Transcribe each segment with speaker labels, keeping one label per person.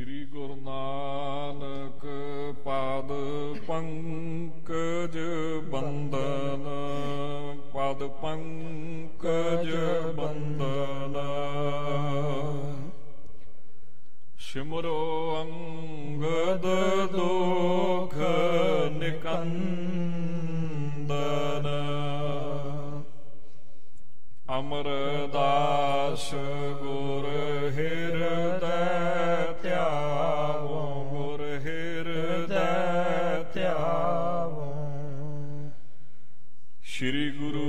Speaker 1: श्री गुरु नानक पाद पंकज बंदन, पाद पंकज बंदन। सिमरो अंगद दोख निकंदन, अमरदास गुर हृदय त्यावो, गुर हृदय त्यावो। श्री गुरु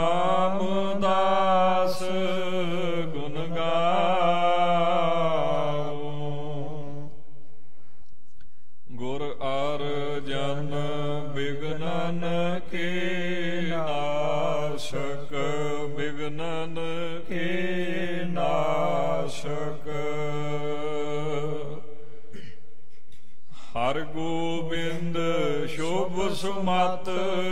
Speaker 1: रामदास गुण गावो, गुर अर्जन विघ्नन के नाशक, विघ्नन के नाशक। हर गोबिंद शोभ सुमत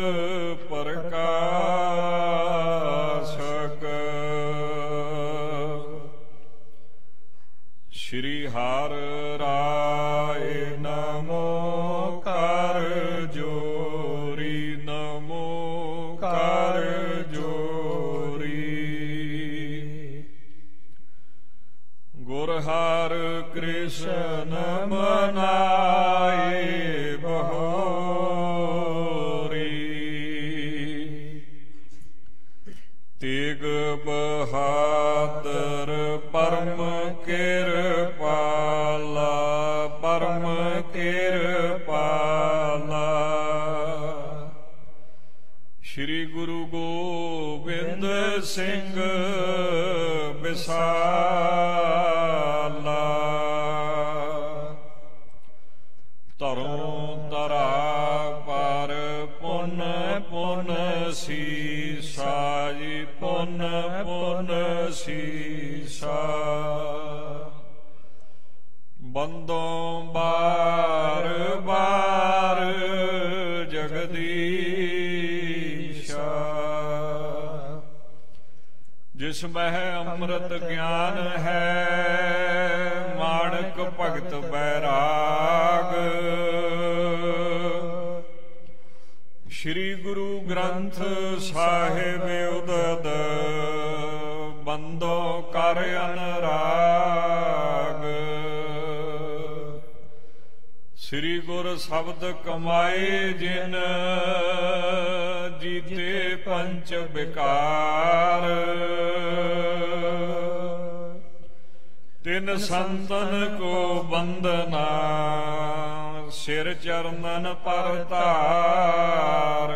Speaker 1: प्रकाशक। श्री हर राय नमो कर जोरी, नमो कर जोरी। गुर हर कृष्ण मनाए बहोरी, तेग बहादुर परम कृपाला, परम कृपाला। श्री गुरु गोबिंद सिंह विसाला, तरੋਂ ਤਰਾ ਪਰ ਪੁਨ ਪੁਨ ਸੀਸਾ ਜੀ, ਪੁਨ ਪੁਨ ਸੀਸਾ। ਬੰਦੋਂ ਬਾਰ ਬਾਰ ਜਗਦੀਸ਼ਾ, जिस मह अमृत ज्ञान है माणक भगत बैराग। श्री गुरु ग्रंथ साहिब उदद बंदो कर अनुराग। श्री गुर शब्द कमाए जिन जीते पंच विकार। तिन संतन को बंदना सिर चरणन पर तार।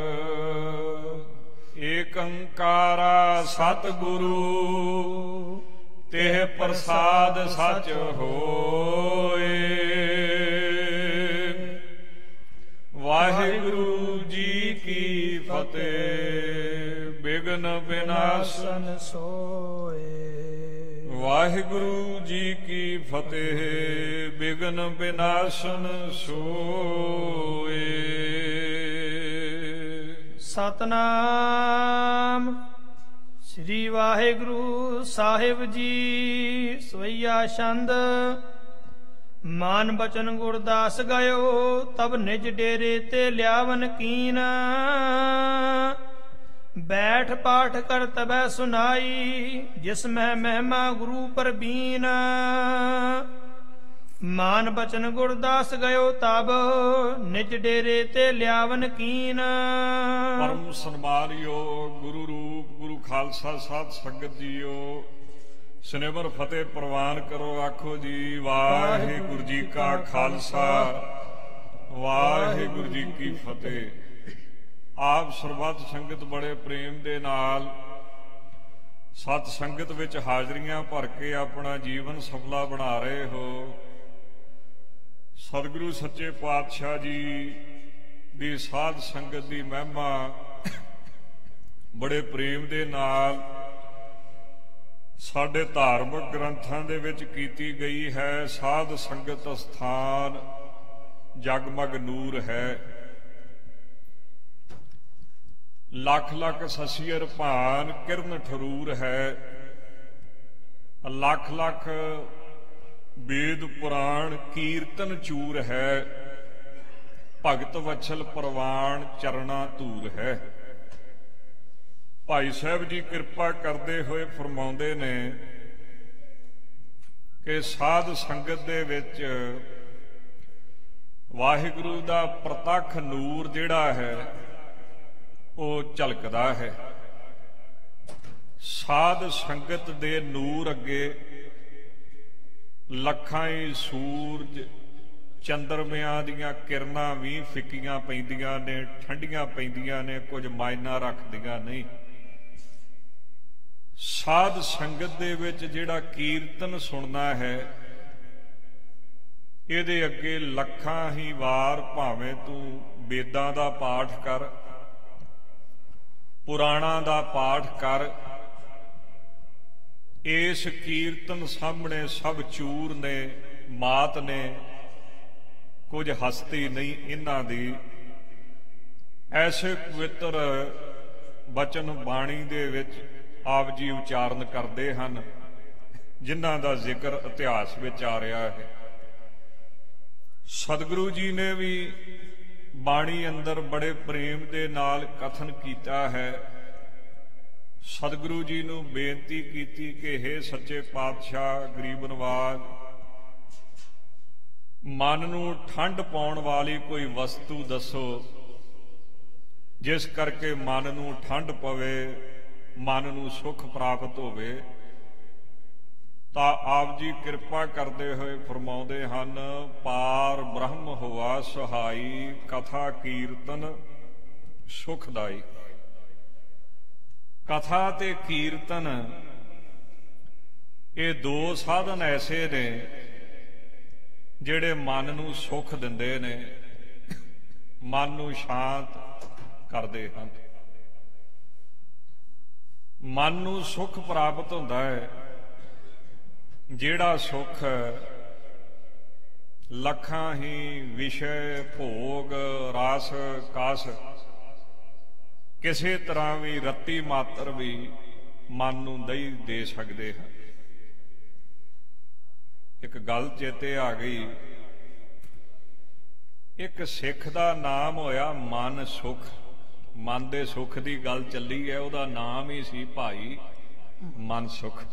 Speaker 1: एक अंकारा सतगुरु तेह प्रसाद सच होए। वाहिगुरु जी की फतेह बिघ्न विनाशन सोए। वाहिगुरु जी की फतेह बिघ्न विनाशन सोए।
Speaker 2: सतनाम श्री वाहिगुरु साहिब जी सोईया छंद। मान बचन गुरदास गायो तब निज डेरे ते ल्यावन कीन। बैठ पाठ कर तबै सुनाई जिस में महिमा गुरु पर बीन। मान बचन गुरदास गयो तब निज डेरे ते ल्यावन कीन।
Speaker 1: परम सन्मानयोग गुरु रूप गुरु खालसा साध संगत जीओ सनेवर फतेह प्रवान करो। आखो जी वाहिगुरु जी का खालसा वाहिगुरु जी की फतेह। आप ਸਰਬੱਤ ਸੰਗਤ बड़े प्रेम ਦੇ ਨਾਲ ਸਤ ਸੰਗਤ ਵਿੱਚ ਹਾਜ਼ਰੀਆਂ ਭਰ ਕੇ ਆਪਣਾ ਜੀਵਨ ਸਫਲਾ ਬਣਾ ਰਹੇ ਹੋ। ਸਤਿਗੁਰੂ ਸੱਚੇ ਪਾਤਸ਼ਾਹ ਜੀ ਦੀ ਸਾਧ ਸੰਗਤ ਦੀ ਮਹਿਮਾ ਬੜੇ ਪ੍ਰੇਮ ਦੇ ਨਾਲ ਸਾਡੇ ਧਾਰਮਿਕ ਗ੍ਰੰਥਾਂ ਦੇ ਵਿੱਚ ਕੀਤੀ ਗਈ ਹੈ। ਸਾਧ ਸੰਗਤ ਅਸਥਾਨ ਜਗਮਗ ਨੂਰ ਹੈ। ਲੱਖ ਲੱਖ ਸਸੀਰ ਭਾਨ ਕਿਰਨ ਠਰੂਰ ਹੈ। ਲੱਖ ਲੱਖ वेद पुराण कीर्तन चूर है, भगत वत्सल प्रवान चरना धूर है। भाई साहब जी कृपा करते हुए फरमाउंदे ने कि साध संगत दे विच वाहिगुरू दा प्रतख नूर जिहड़ा है वो झलकदा है। साध संगत दे नूर अगे ਲੱਖਾਂ ਹੀ ਸੂਰਜ ਚੰਦਰਮਿਆਂ ਦੀਆਂ ਕਿਰਨਾਂ ਵੀ ਫਿੱਕੀਆਂ ਪੈਂਦੀਆਂ ਨੇ, ਠੰਡੀਆਂ ਪੈਂਦੀਆਂ ਨੇ, ਕੁਝ ਮਾਇਨਾ ਰੱਖਦੀਆਂ ਨਹੀਂ। ਸਾਧ ਸੰਗਤ ਦੇ ਵਿੱਚ ਜਿਹੜਾ ਕੀਰਤਨ ਸੁਣਨਾ ਹੈ, ਇਹਦੇ ਅੱਗੇ ਲੱਖਾਂ ਹੀ ਵਾਰ ਭਾਵੇਂ ਤੂੰ ਵੇਦਾਂ ਦਾ ਪਾਠ ਕਰ, ਪੁਰਾਣਾਂ ਦਾ ਪਾਠ ਕਰ, इस कीर्तन सामने सब चूर ने, मात ने, कुछ हस्ती नहीं इन्हां दी। ऐसे पवित्र बचन बाणी दे विच आप जी उचारण करते हैं जिन्हां दा जिक्र इतिहास विच आ रहा है। सतगुरु जी ने भी बाणी अंदर बड़े प्रेम दे नाल कथन कीता है। सतगुरु जी नूं बेनती कीती कि हे सच्चे पातशाह, गरीब नवाज, मन नूं ठंड पाउण वाली कोई वस्तु दसो जिस करके मन नूं ठंड पवे, मन नूं सुख प्राप्त होवे। तां आप जी कृपा करते हुए फरमाउंदे हन, पार ब्रह्म होआ सहाई, कथा कीर्तन सुखदाई। कथा ते कीर्तन ये दो साधन ऐसे ने जिहड़े मन नूं सुख दिंदे ने, मन नूं शांत करदे हन। मन नूं सुख प्राप्त हुंदा है, जिहड़ा सुख लखां ही विषय भोग रास कास किसी तरह भी रत्ती मात्र भी मन नूं नहीं दे सकते हैं। एक गल चेते आ गई, एक सिख दा नाम होया मन सुख। मन दे सुख दी गल चली है, उहदा नाम ही सी भाई मन सुख।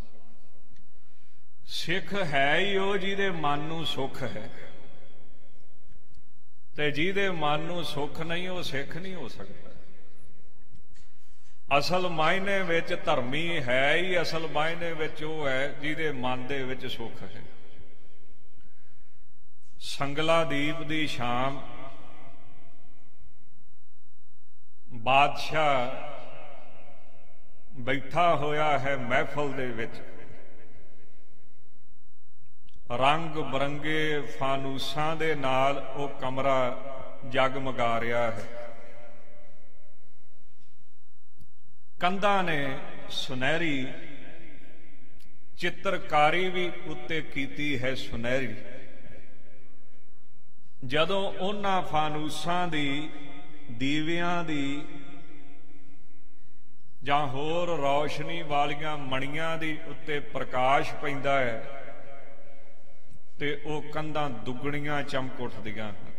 Speaker 1: सिख है ही वो जिहदे मन नूं सुख है, ते जिहदे मन नूं सुख नहीं वो सिख नहीं हो सकता। असल मायने विच धर्मी है ही असल मायने विच वो है जिहदे मन दे विच सुख है। संगला दीप दी शाम बादशाह बैठा होया है महफल दे विच, रंग बरंगे फानूसां दे नाल वो कमरा जगमगा रहा है। कंधां ने सुनहरी चित्रकारी भी उत्ते कीती है सुनहरी। जदों उन्हां फानूसां दी, दीवियां दी जां होर रोशनी वालियां मणियां दी उत्ते प्रकाश पैंदा है ते वो कंधां दुगणियां चमक उठदियां हन।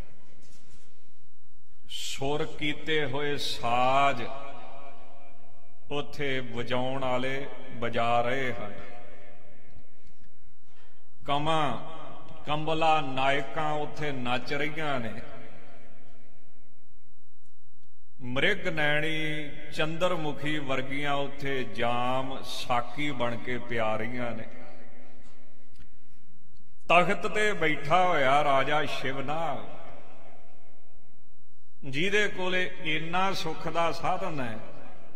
Speaker 1: सुर कीते होए साज उत्थे वजाउण वाले बजा रहे हैं। कमा कंबला नायकां उत्थे नच रहीआं ने। मृग नैणी चंद्रमुखी वर्गियां उत्थे जाम साकी बन के पिया रहीआं ने। तख्त ते बैठा होया राजा शिवनाग, जिहदे कोले इन्ना सुख दा साधन है,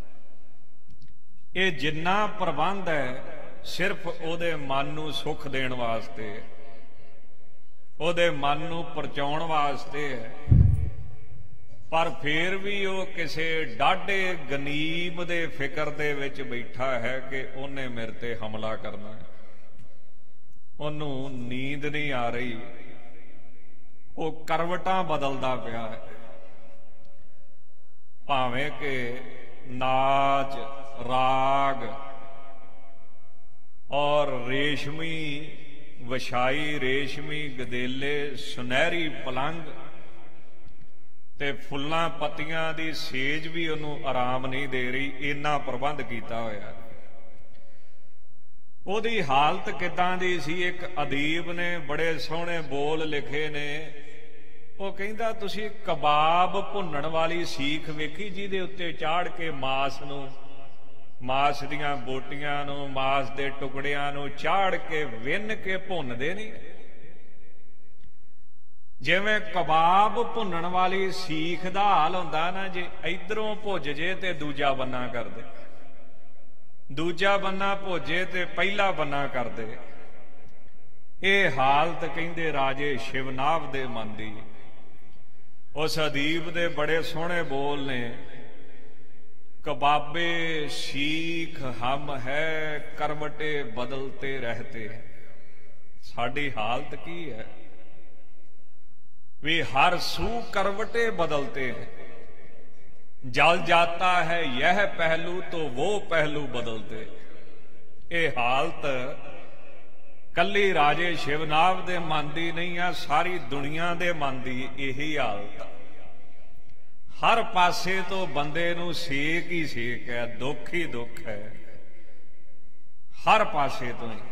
Speaker 1: ये जिन्ना प्रबंध है सिर्फ ओदे मन नूं सुख देण वास्ते, ओदे मन नूं परचाउण वास्ते है। पर फिर भी वो किसी डाढे गनीम दे फिक्र दे विच बैठा है कि उन्हें मेरे ते हमला करना है। उन्हों नींद नहीं आ रही, वो करवटां बदलदा पिया है। भावें कि नाच राग और रेशमी ਵਿਛਾਈ ਰੇਸ਼ਮੀ ਗਦੇਲੇ ਸੁਨਹਿਰੀ ਪਲੰਘ ਤੇ ਫੁੱਲਾਂ ਪੱਤੀਆਂ ਦੀ ਸੇਜ ਵੀ ਉਹਨੂੰ ਆਰਾਮ ਨਹੀਂ ਦੇ ਰਹੀ, ਇੰਨਾ ਪ੍ਰਬੰਧ ਕੀਤਾ ਹੋਇਆ। ਉਹਦੀ ਹਾਲਤ ਕਿੱਦਾਂ ਦੀ ਸੀ? ਇੱਕ ਅਦੀਬ ਨੇ ਬੜੇ ਸੋਹਣੇ ਬੋਲ ਲਿਖੇ ਨੇ। ਉਹ ਕਹਿੰਦਾ ਤੁਸੀਂ ਕਬਾਬ ਭੁੰਨਣ ਵਾਲੀ ਸੀਖ ਵੇਖੀ ਜਿਹਦੇ ਉੱਤੇ ਚਾੜ ਕੇ ਮਾਸ ਨੂੰ, ਮਾਸ ਦੀਆਂ ਬੋਟੀਆਂ ਨੂੰ, ਮਾਸ ਦੇ ਟੁਕੜਿਆਂ ਨੂੰ ਚਾੜ ਕੇ ਵਿੰਨ ਕੇ ਭੁੰਨਦੇ ਨਹੀਂ? ਜਿਵੇਂ ਕਬਾਬ ਭੁੰਨਣ ਵਾਲੀ ਸੀਖ ਦਾ ਹਾਲ ਹੁੰਦਾ ਨਾ, ਜੇ ਇਧਰੋਂ ਭੁੱਜ ਜੇ ਤੇ ਦੂਜਾ ਬੰਨਾ ਕਰਦੇ, ਦੂਜਾ ਬੰਨਾ ਭੁੱਜੇ ਤੇ ਪਹਿਲਾ ਬੰਨਾ ਕਰਦੇ। ਇਹ ਹਾਲਤ ਕਹਿੰਦੇ ਰਾਜੇ ਸ਼ਿਵਨਾਭ ਦੇ ਮਨ ਦੀ। ਉਸ ਅਦੀਬ ਦੇ ਬੜੇ ਸੋਹਣੇ ਬੋਲ ਨੇ, ਕਬਾਬੇ ਸੀਖ ਹਮ ਹੈ ਕਰਵਟੇ ਬਦਲਤੇ ਰਹਤੇ। ਸਾਡੀ ਹਾਲਤ ਕੀ ਹੈ ਵੀ ਹਰ ਸੂ ਕਰਵਟੇ ਬਦਲਤੇ हैं, जल जाता है यह पहलू तो वो पहलू बदलते। ये हालत कल्ली राजे शिवनाभ दे मन दी नहीं है, सारी दुनिया दे मन दी यही हालत। हर पासे तो बंदे नूं सेक ही सेक है, दुख ही दुख है, हर पासे तो ही।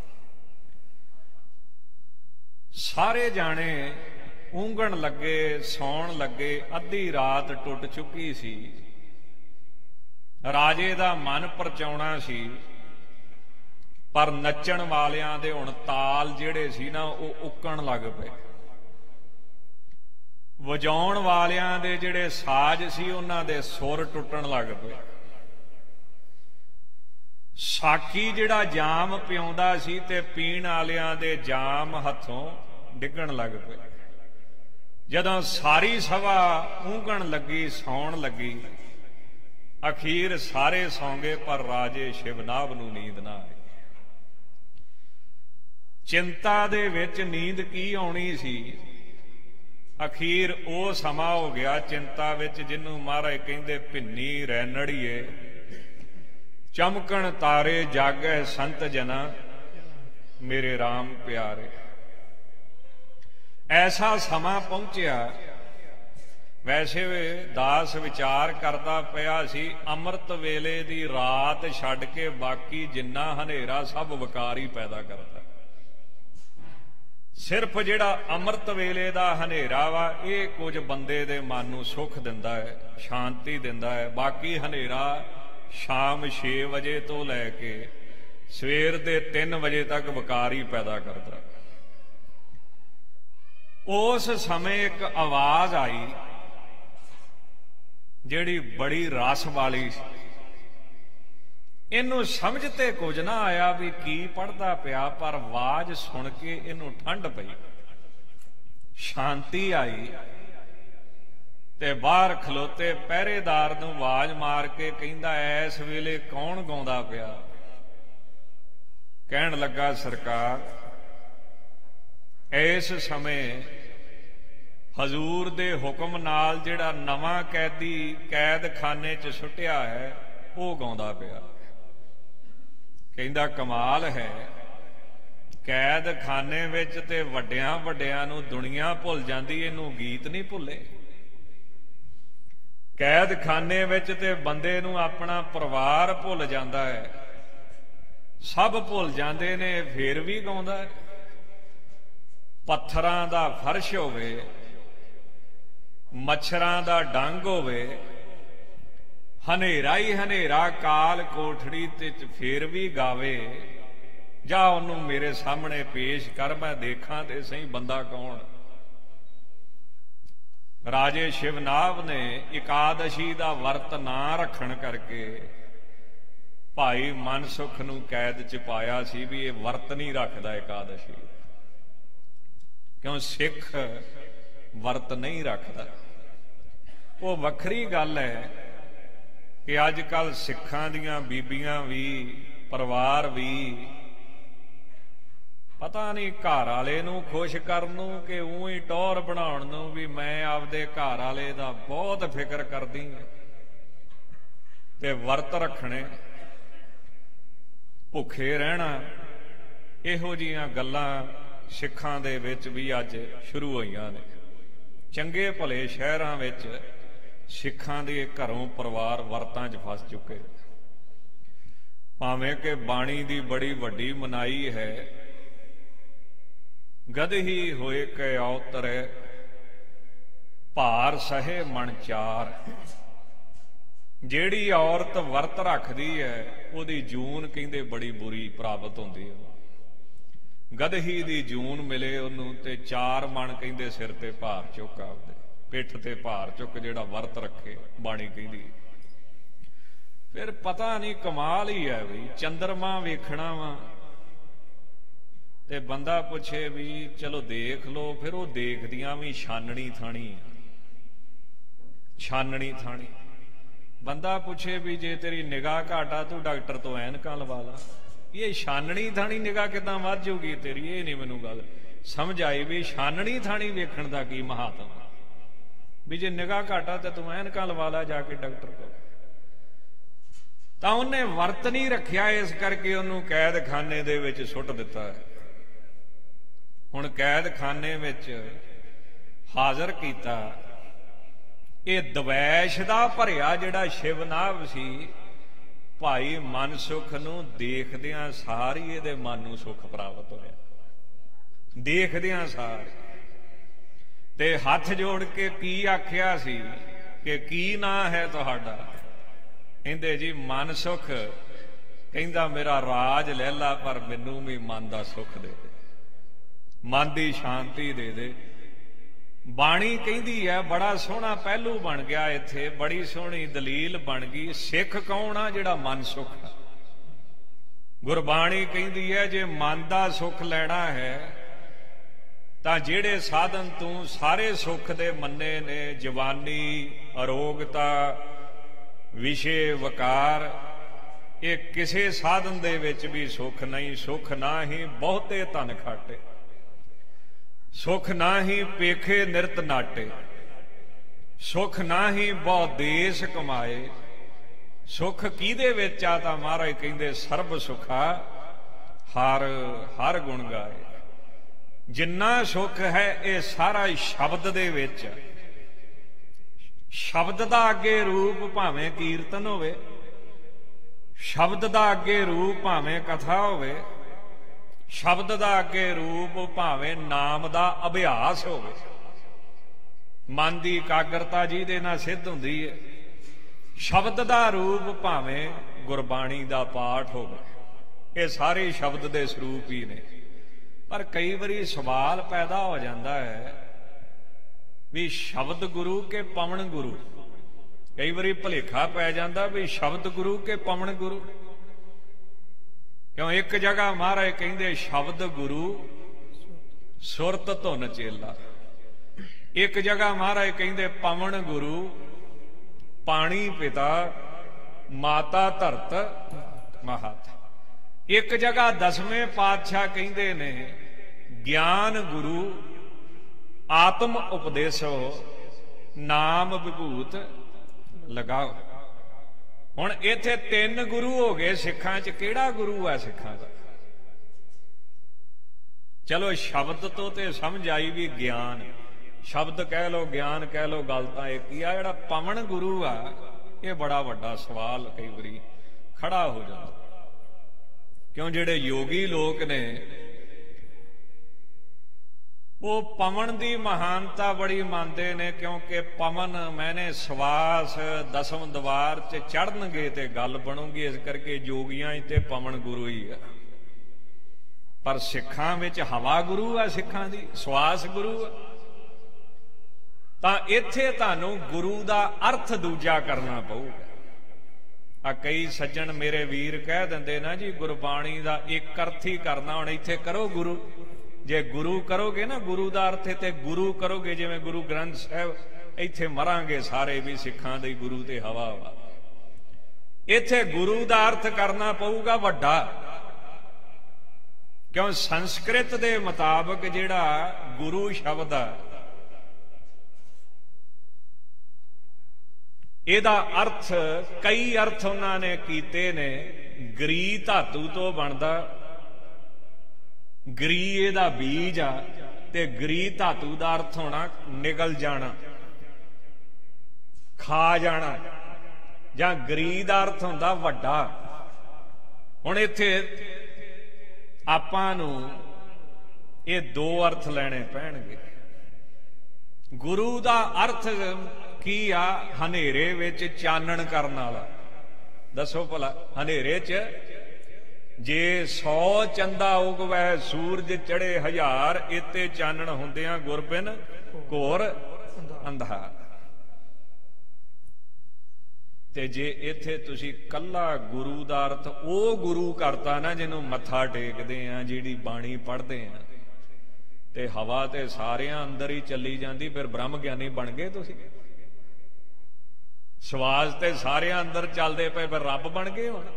Speaker 1: सारे जाने ਉਂਘਣ ਲੱਗੇ, ਸੌਣ ਲੱਗੇ, ਅੱਧੀ ਰਾਤ ਟੁੱਟ ਚੁੱਕੀ ਸੀ। ਰਾਜੇ ਦਾ ਮਨ ਪਰਚਾਉਣਾ ਸੀ, ਪਰ ਨੱਚਣ ਵਾਲਿਆਂ ਦੇ ਹੁਣ ਤਾਲ ਜਿਹੜੇ ਸੀ ਨਾ ਉਹ ਉੱਕਣ ਲੱਗ ਪਏ। ਵਜਾਉਣ ਵਾਲਿਆਂ ਦੇ ਜਿਹੜੇ ਸਾਜ਼ ਸੀ ਉਹਨਾਂ ਦੇ ਸੁਰ ਟੁੱਟਣ ਲੱਗ ਪਏ। ਸਾਕੀ ਜਿਹੜਾ ਜਾਮ ਪਿਆਉਂਦਾ ਸੀ ਤੇ ਪੀਣ ਵਾਲਿਆਂ ਦੇ ਜਾਮ ਹੱਥੋਂ ਡਿੱਗਣ ਲੱਗ ਪਏ। ਜਦੋਂ ਸਾਰੀ ਸਭਾ ਉਂਘਣ ਲੱਗੀ, ਸੌਣ ਲੱਗੀ, ਅਖੀਰ ਸਾਰੇ ਸੌਂ ਗਏ, ਪਰ ਰਾਜੇ ਸ਼ਿਵਨਾਭ ਨੂੰ ਨੀਂਦ ਨਾ ਆਈ। ਚਿੰਤਾ ਦੇ ਵਿੱਚ ਨੀਂਦ ਕੀ ਆਉਣੀ ਸੀ? ਅਖੀਰ ਉਹ ਸਮਾਂ ਹੋ ਗਿਆ ਚਿੰਤਾ ਵਿੱਚ ਜਿਹਨੂੰ ਮਹਾਰਾਜ ਕਹਿੰਦੇ ਭਿੰਨੀ ਰੈਣੜੀਏ, ਚਮਕਣ ਤਾਰੇ ਜਾਗੈ ਸੰਤ ਜਨਾ ਮੇਰੇ ਰਾਮ ਪਿਆਰੇ। ਐਸਾ ਸਮਾਂ ਪਹੁੰਚਿਆ। ਵੈਸੇ ਦਾਸ ਵਿਚਾਰ ਕਰਦਾ ਪਿਆ ਸੀ, ਅੰਮ੍ਰਿਤ ਵੇਲੇ ਦੀ ਰਾਤ ਛੱਡ ਕੇ ਬਾਕੀ ਜਿੰਨਾ ਹਨੇਰਾ ਸਭ ਵਿਕਾਰ ਹੀ ਪੈਦਾ ਕਰਦਾ। ਸਿਰਫ ਜਿਹੜਾ ਅੰਮ੍ਰਿਤ ਵੇਲੇ ਦਾ ਹਨੇਰਾ ਵਾ ਇਹ ਕੁਝ ਬੰਦੇ ਦੇ ਮਨ ਨੂੰ ਸੁੱਖ ਦਿੰਦਾ ਹੈ, ਸ਼ਾਂਤੀ ਦਿੰਦਾ ਹੈ। ਬਾਕੀ ਹਨੇਰਾ ਸ਼ਾਮ 6 ਵਜੇ ਤੋਂ ਲੈ ਕੇ ਸਵੇਰ ਦੇ 3 ਵਜੇ ਤੱਕ ਵਿਕਾਰ ਹੀ ਪੈਦਾ ਕਰਦਾ। ਉਸ ਸਮੇਂ ਇੱਕ ਆਵਾਜ਼ ਆਈ ਜਿਹੜੀ ਬੜੀ ਰਸ ਵਾਲੀ ਸੀ। ਇਹਨੂੰ ਸਮਝ ਤੇ ਕੁਝ ਨਾ ਆਇਆ ਵੀ ਕੀ ਪੜਦਾ ਪਿਆ, ਪਰ ਆਵਾਜ਼ ਸੁਣ ਕੇ ਇਹਨੂੰ ਠੰਡ ਪਈ, ਸ਼ਾਂਤੀ ਆਈ ਤੇ ਬਾਹਰ ਖਲੋਤੇ ਪਹਿਰੇਦਾਰ ਨੂੰ ਆਵਾਜ਼ ਮਾਰ ਕੇ ਕਹਿੰਦਾ, ਇਸ ਵੇਲੇ ਕੌਣ ਗਾਉਂਦਾ ਪਿਆ? ਕਹਿਣ ਲੱਗਾ, ਸਰਕਾਰ ਇਸ ਸਮੇਂ ਹਜ਼ੂਰ ਦੇ ਹੁਕਮ ਨਾਲ ਜਿਹੜਾ ਨਵਾਂ ਕੈਦੀ ਕੈਦਖਾਨੇ 'ਚ ਸੁੱਟਿਆ ਹੈ ਉਹ ਗਾਉਂਦਾ ਪਿਆ। ਕਹਿੰਦਾ ਕਮਾਲ ਹੈ, ਕੈਦਖਾਨੇ ਵਿੱਚ ਤੇ ਵੱਡਿਆਂ ਵੱਡਿਆਂ ਨੂੰ ਦੁਨੀਆ ਭੁੱਲ ਜਾਂਦੀ, ਇਹਨੂੰ ਗੀਤ ਨਹੀਂ ਭੁੱਲੇ। ਕੈਦਖਾਨੇ ਵਿੱਚ ਤੇ ਬੰਦੇ ਨੂੰ ਆਪਣਾ ਪਰਿਵਾਰ ਭੁੱਲ ਜਾਂਦਾ ਹੈ, ਸਭ ਭੁੱਲ ਜਾਂਦੇ ਨੇ, ਫੇਰ ਵੀ ਗਾਉਂਦਾ ਹੈ। ਪੱਥਰਾਂ ਦਾ ਫਰਸ਼ ਹੋਵੇ, ਮੱਛਰਾਂ ਦਾ ਡੰਗ ਹੋਵੇ, ਹਨੇਰਾ ਹੀ ਹਨੇਰਾ ਕਾਲ ਕੋਠੜੀ ਤੇ ਫੇਰ ਵੀ ਗਾਵੇ। ਜਾ ਉਹਨੂੰ ਮੇਰੇ ਸਾਹਮਣੇ ਪੇਸ਼ ਕਰ, ਮੈਂ ਦੇਖਾਂ ਤੇ ਸਹੀ ਬੰਦਾ ਕੌਣ। ਰਾਜੇ ਸ਼ਿਵਨਾਭ ਨੇ ਇਕਾਦਸ਼ੀ ਦਾ ਵਰਤ ਨਾ ਰੱਖਣ ਕਰਕੇ ਭਾਈ ਮਨਸੁਖ ਨੂੰ ਕੈਦ 'ਚ ਪਾਇਆ ਸੀ ਵੀ ਇਹ ਵਰਤ ਨਹੀਂ ਰੱਖਦਾ ਇਕਾਦਸ਼ੀ, ਕਿਉਂ ਸਿੱਖ ਵਰਤ ਨਹੀਂ ਰੱਖਦਾ। ਉਹ ਵੱਖਰੀ ਗੱਲ ਹੈ ਕਿ ਅੱਜ ਕੱਲ ਸਿੱਖਾਂ ਦੀਆਂ ਬੀਬੀਆਂ ਵੀ, ਪਰਿਵਾਰ ਵੀ, ਪਤਾ ਨਹੀਂ ਘਰ ਵਾਲੇ ਨੂੰ ਖੁਸ਼ ਕਰਨ ਨੂੰ ਕਿ ਊਂ ਹੀ ਟੌਰ ਬਣਾਉਣ ਨੂੰ ਵੀ ਮੈਂ ਆਪਦੇ ਘਰ ਵਾਲੇ ਦਾ ਬਹੁਤ ਫਿਕਰ ਕਰਦੀ ਹਾਂ, ਤੇ ਵਰਤ ਰੱਖਣੇ, ਭੁੱਖੇ ਰਹਿਣਾ, ਇਹੋ ਜਿਹੀਆਂ ਗੱਲਾਂ ਸਿੱਖਾਂ ਦੇ ਵਿੱਚ ਵੀ ਅੱਜ ਸ਼ੁਰੂ ਹੋਈਆਂ ਨੇ। ਚੰਗੇ ਭਲੇ ਸ਼ਹਿਰਾਂ ਵਿੱਚ ਸਿੱਖਾਂ ਦੇ ਘਰੋਂ ਪਰਿਵਾਰ ਵਰਤਾਂ 'ਚ ਫਸ ਚੁੱਕੇ। ਭਾਵੇਂ ਕਿ ਬਾਣੀ ਦੀ ਬੜੀ ਵੱਡੀ ਮਨਾਈ ਹੈ, ਗਦਹੀ ਹੋਏ ਕੇ ਔਤਰੇ ਭਾਰ ਸਹੇ ਮਣ ਚਾਰ। ਜਿਹੜੀ ਔਰਤ ਵਰਤ ਰੱਖਦੀ ਹੈ ਉਹਦੀ ਜੂਨ ਕਹਿੰਦੇ ਬੜੀ ਬੁਰੀ ਪ੍ਰਾਪਤ ਹੁੰਦੀ ਹੈ। ਗਦਹੀ ਦੀ ਜੂਨ ਮਿਲੇ ਉਹਨੂੰ ਤੇ 4 ਮਣ ਕਹਿੰਦੇ ਸਿਰ ਤੇ ਭਾਰ ਚੁੱਕ, ਆਪਦੇ ਪਿੱਠ ਤੇ ਭਾਰ ਚੁੱਕ ਜਿਹੜਾ ਵਰਤ ਰੱਖੇ, ਬਾਣੀ ਕਹਿੰਦੀ। ਫਿਰ ਪਤਾ ਨਹੀਂ ਕਮਾਲ ਹੀ ਹੈ ਵੀ ਚੰਦਰਮਾ ਵੇਖਣਾ ਵਾ ਤੇ ਬੰਦਾ ਪੁੱਛੇ ਵੀ ਚਲੋ ਦੇਖ ਲੋ, ਫਿਰ ਉਹ ਦੇਖਦੀਆਂ ਵੀ ਛਾਨਣੀ ਥਾਣੀ, ਛਾਨਣੀ ਥਾਣੀ। ਬੰਦਾ ਪੁੱਛੇ ਵੀ ਜੇ ਤੇਰੀ ਨਿਗਾਹ ਘਾਟਾ ਤੂੰ ਡਾਕਟਰ ਤੋਂ ਐਨਕਾਂ ਲਵਾ ਲਾ। ਇਹ ਛਾਨਣੀ ਥਾਣੀ ਨਿਗਾਹ ਕਿੱਦਾਂ ਵੱਧ ਜਾਊਗੀ ਤੇਰੀ? ਇਹ ਨਹੀਂ ਮੈਨੂੰ ਗੱਲ ਸਮਝ ਆਈ ਵੀ ਛਾਨਣੀ ਥਾਣੀ ਵੇਖਣ ਦਾ ਕੀ ਮਹਾਤਮ, ਵੀ ਜੇ ਨਿਗਾਹ ਘਾਟਾ ਤਾਂ ਤੂੰ ਐਨਕਾਂ ਲਵਾ ਲਾ ਜਾ ਕੇ ਡਾਕਟਰ ਕੋਲ। ਤਾਂ ਉਹਨੇ ਵਰਤ ਨਹੀਂ ਰੱਖਿਆ, ਇਸ ਕਰਕੇ ਉਹਨੂੰ ਕੈਦਖਾਨੇ ਦੇ ਵਿੱਚ ਸੁੱਟ ਦਿੱਤਾ ਹੈ। ਹੁਣ ਕੈਦਖਾਨੇ ਵਿੱਚ ਹਾਜ਼ਰ ਕੀਤਾ। ਇਹ ਦਵੈਸ਼ ਦਾ ਭਰਿਆ ਜਿਹੜਾ ਸ਼ਿਵਨਾਭ ਸੀ, ਭਾਈ ਮਨਸੁਖ ਨੂੰ ਦੇਖਦਿਆਂ ਸਾਰ ਹੀ ਇਹਦੇ ਮਨ ਨੂੰ ਸੁੱਖ ਪ੍ਰਾਪਤ ਹੋਇਆ, ਦੇਖਦਿਆਂ ਸਾਰ। ਤੇ ਹੱਥ ਜੋੜ ਕੇ ਕੀ ਆਖਿਆ ਸੀ ਕਿ ਕੀ ਨਾਂ ਹੈ ਤੁਹਾਡਾ? ਕਹਿੰਦੇ ਜੀ ਮਨਸੁਖ। ਕਹਿੰਦਾ ਮੇਰਾ ਰਾਜ ਲੈ ਲਾ, ਪਰ ਮੈਨੂੰ ਵੀ ਮਨ ਦਾ ਸੁੱਖ ਦੇ ਦੇ, ਮਨ ਦੀ ਸ਼ਾਂਤੀ ਦੇ ਦੇ। ਬਾਣੀ ਕਹਿੰਦੀ ਹੈ ਬੜਾ ਸੋਹਣਾ ਪਹਿਲੂ ਬਣ ਗਿਆ ਇੱਥੇ, ਬੜੀ ਸੋਹਣੀ ਦਲੀਲ ਬਣ ਗਈ। ਸਿੱਖ ਕੌਣ ਆ? ਜਿਹੜਾ ਮਨ ਸੁਖ। ਗੁਰਬਾਣੀ ਕਹਿੰਦੀ ਹੈ ਜੇ ਮਨ ਦਾ ਸੁੱਖ ਲੈਣਾ ਹੈ ਤਾਂ ਜਿਹੜੇ ਸਾਧਨ ਤੂੰ ਸਾਰੇ ਸੁੱਖ ਦੇ ਮੰਨੇ ਨੇ, ਜਵਾਨੀ, ਅਰੋਗਤਾ, ਵਿਸ਼ੇ, ਵਕਾਰ, ਇਹ ਕਿਸੇ ਸਾਧਨ ਦੇ ਵਿੱਚ ਵੀ ਸੁੱਖ ਨਹੀਂ। ਸੁੱਖ ਨਾ ਹੀ ਬਹੁਤੇ ਧਨ ਖਾਟੇ, ਸੁਖ ਨਾ ਹੀ ਪੇਖੇ ਨਿਰਤ ਨਾਟੇ, ਸੁਖ ਨਾ ਹੀ ਬਹੁ ਦੇਸ਼ ਕਮਾਏ। ਸੁਖ ਕਿਹਦੇ ਵਿੱਚ ਆ? ਤਾਂ ਮਹਾਰਾਜ ਕਹਿੰਦੇ ਸਰਬ ਸੁਖਾ ਹਰ ਹਰ ਗੁਣ ਗਾਏ। ਜਿੰਨਾ ਸੁਖ ਹੈ ਇਹ ਸਾਰਾ ਸ਼ਬਦ ਦੇ ਵਿੱਚ। ਸ਼ਬਦ ਦਾ ਅੱਗੇ ਰੂਪ ਭਾਵੇਂ ਕੀਰਤਨ ਹੋਵੇ, ਸ਼ਬਦ ਦਾ ਅੱਗੇ ਰੂਪ ਭਾਵੇਂ ਕਥਾ ਹੋਵੇ, ਸ਼ਬਦ ਦਾ ਅੱਗੇ ਰੂਪ ਭਾਵੇਂ ਨਾਮ ਦਾ ਅਭਿਆਸ ਹੋਵੇ। ਮਨ ਦੀ ਇਕਾਗਰਤਾ ਜਿਹਦੇ ਨਾਲ ਸਿੱਧ ਹੁੰਦੀ ਹੈ। ਸ਼ਬਦ ਦਾ ਰੂਪ ਭਾਵੇਂ ਗੁਰਬਾਣੀ ਦਾ ਪਾਠ ਹੋਵੇ। ਇਹ ਸਾਰੇ ਸ਼ਬਦ ਦੇ ਸਰੂਪ ਹੀ ਨੇ। ਪਰ ਕਈ ਵਾਰੀ ਸਵਾਲ ਪੈਦਾ ਹੋ ਜਾਂਦਾ ਹੈ ਵੀ ਸ਼ਬਦ ਗੁਰੂ ਕੇ ਪਵਨ ਗੁਰੂ। ਕਈ ਵਾਰੀ ਭੁਲੇਖਾ ਪੈ ਜਾਂਦਾ ਵੀ ਸ਼ਬਦ ਗੁਰੂ ਕੇ ਪਵਨ ਗੁਰੂ। ਕਿਉਂ ਇੱਕ ਜਗ੍ਹਾ ਮਹਾਰਾਜ ਕਹਿੰਦੇ ਸ਼ਬਦ ਗੁਰੂ ਸੁਰਤ ਧੁਨ ਚੇਲਾ, ਇੱਕ ਜਗ੍ਹਾ ਮਹਾਰਾਜ ਕਹਿੰਦੇ ਪਵਨ ਗੁਰੂ ਪਾਣੀ ਪਿਤਾ ਮਾਤਾ ਧਰਤ ਮਹਾਤ। ਇੱਕ ਜਗ੍ਹਾ 10ਵੇਂ ਪਾਤਸ਼ਾਹ ਕਹਿੰਦੇ ਨੇ ਗਿਆਨ ਗੁਰੂ ਆਤਮ ਉਪਦੇਸੋ ਨਾਮ ਵਿਭੂਤ ਲਗਾਓ। ਹੁਣ ਇੱਥੇ 3 ਗੁਰੂ ਹੋ ਗਏ ਸਿੱਖਾਂ 'ਚ। ਕਿਹੜਾ ਗੁਰੂ ਹੈ ਸਿੱਖਾਂ ਦਾ? ਚਲੋ ਸ਼ਬਦ ਤੋਂ ਤੇ ਸਮਝ ਆਈ ਵੀ ਗਿਆਨ, ਸ਼ਬਦ ਕਹਿ ਲੋ ਗਿਆਨ ਕਹਿ ਲੋ, ਗੱਲ ਤਾਂ ਇੱਕ ਹੀ ਆ। ਜਿਹੜਾ ਪਵਨ ਗੁਰੂ ਆ ਇਹ ਬੜਾ ਵੱਡਾ ਸਵਾਲ ਕਈ ਵਾਰੀ ਖੜਾ ਹੋ ਜਾਂਦਾ। ਕਿਉਂ ਜਿਹੜੇ ਯੋਗੀ ਲੋਕ ਨੇ ਉਹ ਪਵਨ ਦੀ ਮਹਾਨਤਾ ਬੜੀ ਮੰਨਦੇ ਨੇ। ਕਿਉਂਕਿ ਪਵਨ ਮੈਨੇ ਸਵਾਸ 10ਵੇਂ ਦਵਾਰ 'ਚ ਚੜਨਗੇ ਤੇ ਗੱਲ ਬਣੂਗੀ। ਇਸ ਕਰਕੇ ਜੋਗੀਆਂ 'ਚ ਤੇ ਪਵਨ ਗੁਰੂ ਹੀ ਆ। ਪਰ ਸਿੱਖਾਂ ਵਿੱਚ ਹਵਾ ਗੁਰੂ ਆ, ਸਿੱਖਾਂ ਦੀ ਸਵਾਸ ਗੁਰੂ ਆ। ਤਾਂ ਇੱਥੇ ਤੁਹਾਨੂੰ ਗੁਰੂ ਦਾ ਅਰਥ ਦੂਜਾ ਕਰਨਾ ਪਊਗਾ। ਆ ਕਈ ਸੱਜਣ ਮੇਰੇ ਵੀਰ ਕਹਿ ਦਿੰਦੇ ਨਾ ਜੀ ਗੁਰਬਾਣੀ ਦਾ ਇੱਕ ਅਰਥ ਹੀ ਕਰਨਾ। ਹੁਣ ਇੱਥੇ ਕਰੋ ਗੁਰੂ। ਜੇ ਗੁਰੂ ਕਰੋਗੇ ਨਾ, ਗੁਰੂ ਦਾ ਅਰਥ ਤੇ ਗੁਰੂ ਕਰੋਗੇ, ਜਿਵੇਂ ਗੁਰੂ ਗ੍ਰੰਥ ਸਾਹਿਬ, ਇੱਥੇ ਮਰਾਂਗੇ ਸਾਰੇ ਵੀ ਸਿੱਖਾਂ ਦੇ ਗੁਰੂ ਤੇ ਹਵਾ ਵਾ। ਇੱਥੇ ਗੁਰੂ ਦਾ ਅਰਥ ਕਰਨਾ ਪਊਗਾ ਵੱਡਾ। ਕਿਉਂ ਸੰਸਕ੍ਰਿਤ ਦੇ ਮੁਤਾਬਕ ਜਿਹੜਾ ਗੁਰੂ ਸ਼ਬਦ ਆ ਇਹਦਾ ਅਰਥ, ਕਈ ਅਰਥ ਉਹਨਾਂ ਨੇ ਕੀਤੇ ਨੇ। ਗਰੀ ਧਾਤੂ ਤੋਂ ਬਣਦਾ, ਗਰੀ ਇਹਦਾ ਬੀਜ ਆ, ਤੇ ਗਰੀ ਧਾਤੂ ਦਾ ਅਰਥ ਹੋਣਾ ਨਿਗਲ ਜਾਣਾ, ਖਾ ਜਾਣਾ, ਜਾਂ ਗਰੀ ਦਾ ਅਰਥ ਹੁੰਦਾ ਵੱਡਾ। ਹੁਣ ਇੱਥੇ ਆਪਾਂ ਨੂੰ ਇਹ ਦੋ ਅਰਥ ਲੈਣੇ ਪੈਣਗੇ। ਗੁਰੂ ਦਾ ਅਰਥ ਕੀ ਆ? ਹਨੇਰੇ ਵਿੱਚ ਚਾਨਣ ਕਰਨ ਵਾਲਾ। ਦੱਸੋ ਭਲਾ, ਹਨੇਰੇ 'ਚ ਜੇ 100 ਚੰਦਾ ਉਗਵੈ ਸੂਰਜ ਚੜੇ 1000, ਇੱਥੇ ਚਾਨਣ ਹੁੰਦਿਆਂ ਗੁਰਬਿਨ ਘੋਰ ਅੰਧਾਰ। ਤੇ ਜੇ ਇੱਥੇ ਤੁਸੀਂ ਕੱਲਾ ਗੁਰੂ ਦਾ ਅਰਥ ਉਹ ਗੁਰੂ ਕਰਤਾ ਨਾ ਜਿਹਨੂੰ ਮੱਥਾ ਟੇਕਦੇ ਆ, ਜਿਹੜੀ ਬਾਣੀ ਪੜ੍ਹਦੇ ਆ, ਤੇ ਹਵਾ ਤੇ ਸਾਰਿਆਂ ਅੰਦਰ ਹੀ ਚੱਲੀ ਜਾਂਦੀ, ਫਿਰ ਬ੍ਰਹਮ ਗਿਆਨੀ ਬਣ ਗਏ ਤੁਸੀਂ। ਸਵਾਸ ਤੇ ਸਾਰਿਆਂ ਅੰਦਰ ਚੱਲਦੇ ਪਏ, ਫਿਰ ਰੱਬ ਬਣ ਗਏ ਹੁਣ।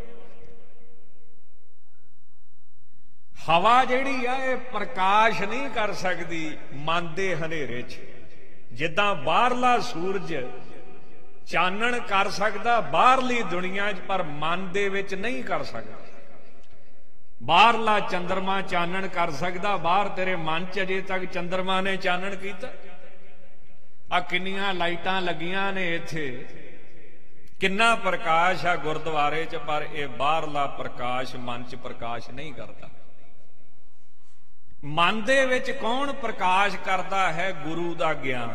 Speaker 1: ਹਵਾ ਜਿਹੜੀ ਆ ਇਹ ਪ੍ਰਕਾਸ਼ ਨਹੀਂ ਕਰ ਸਕਦੀ ਮਨ ਦੇ ਹਨੇਰੇ 'ਚ। ਜਿੱਦਾਂ ਬਾਹਰਲਾ ਸੂਰਜ ਚਾਨਣ ਕਰ ਸਕਦਾ ਬਾਹਰਲੀ ਦੁਨੀਆ 'ਚ, ਪਰ ਮਨ ਦੇ ਵਿੱਚ ਨਹੀਂ ਕਰ ਸਕਦਾ। ਬਾਹਰਲਾ ਚੰਦਰਮਾ ਚਾਨਣ ਕਰ ਸਕਦਾ, ਬਾਹਰ ਤੇਰੇ ਮਨ 'ਚ ਅਜੇ ਤੱਕ ਚੰਦਰਮਾ ਨੇ ਚਾਨਣ ਕੀਤਾ? ਆ ਕਿੰਨੀਆਂ ਲਾਈਟਾਂ ਲੱਗੀਆਂ ਨੇ ਇੱਥੇ, ਕਿੰਨਾ ਪ੍ਰਕਾਸ਼ ਆ ਗੁਰਦੁਆਰੇ 'ਚ, ਪਰ ਇਹ ਬਾਹਰਲਾ ਪ੍ਰਕਾਸ਼ ਮਨ 'ਚ ਪ੍ਰਕਾਸ਼ ਨਹੀਂ ਕਰਦਾ। ਮਨ ਦੇ ਵਿੱਚ ਕੌਣ ਪ੍ਰਕਾਸ਼ ਕਰਦਾ ਹੈ? ਗੁਰੂ ਦਾ ਗਿਆਨ।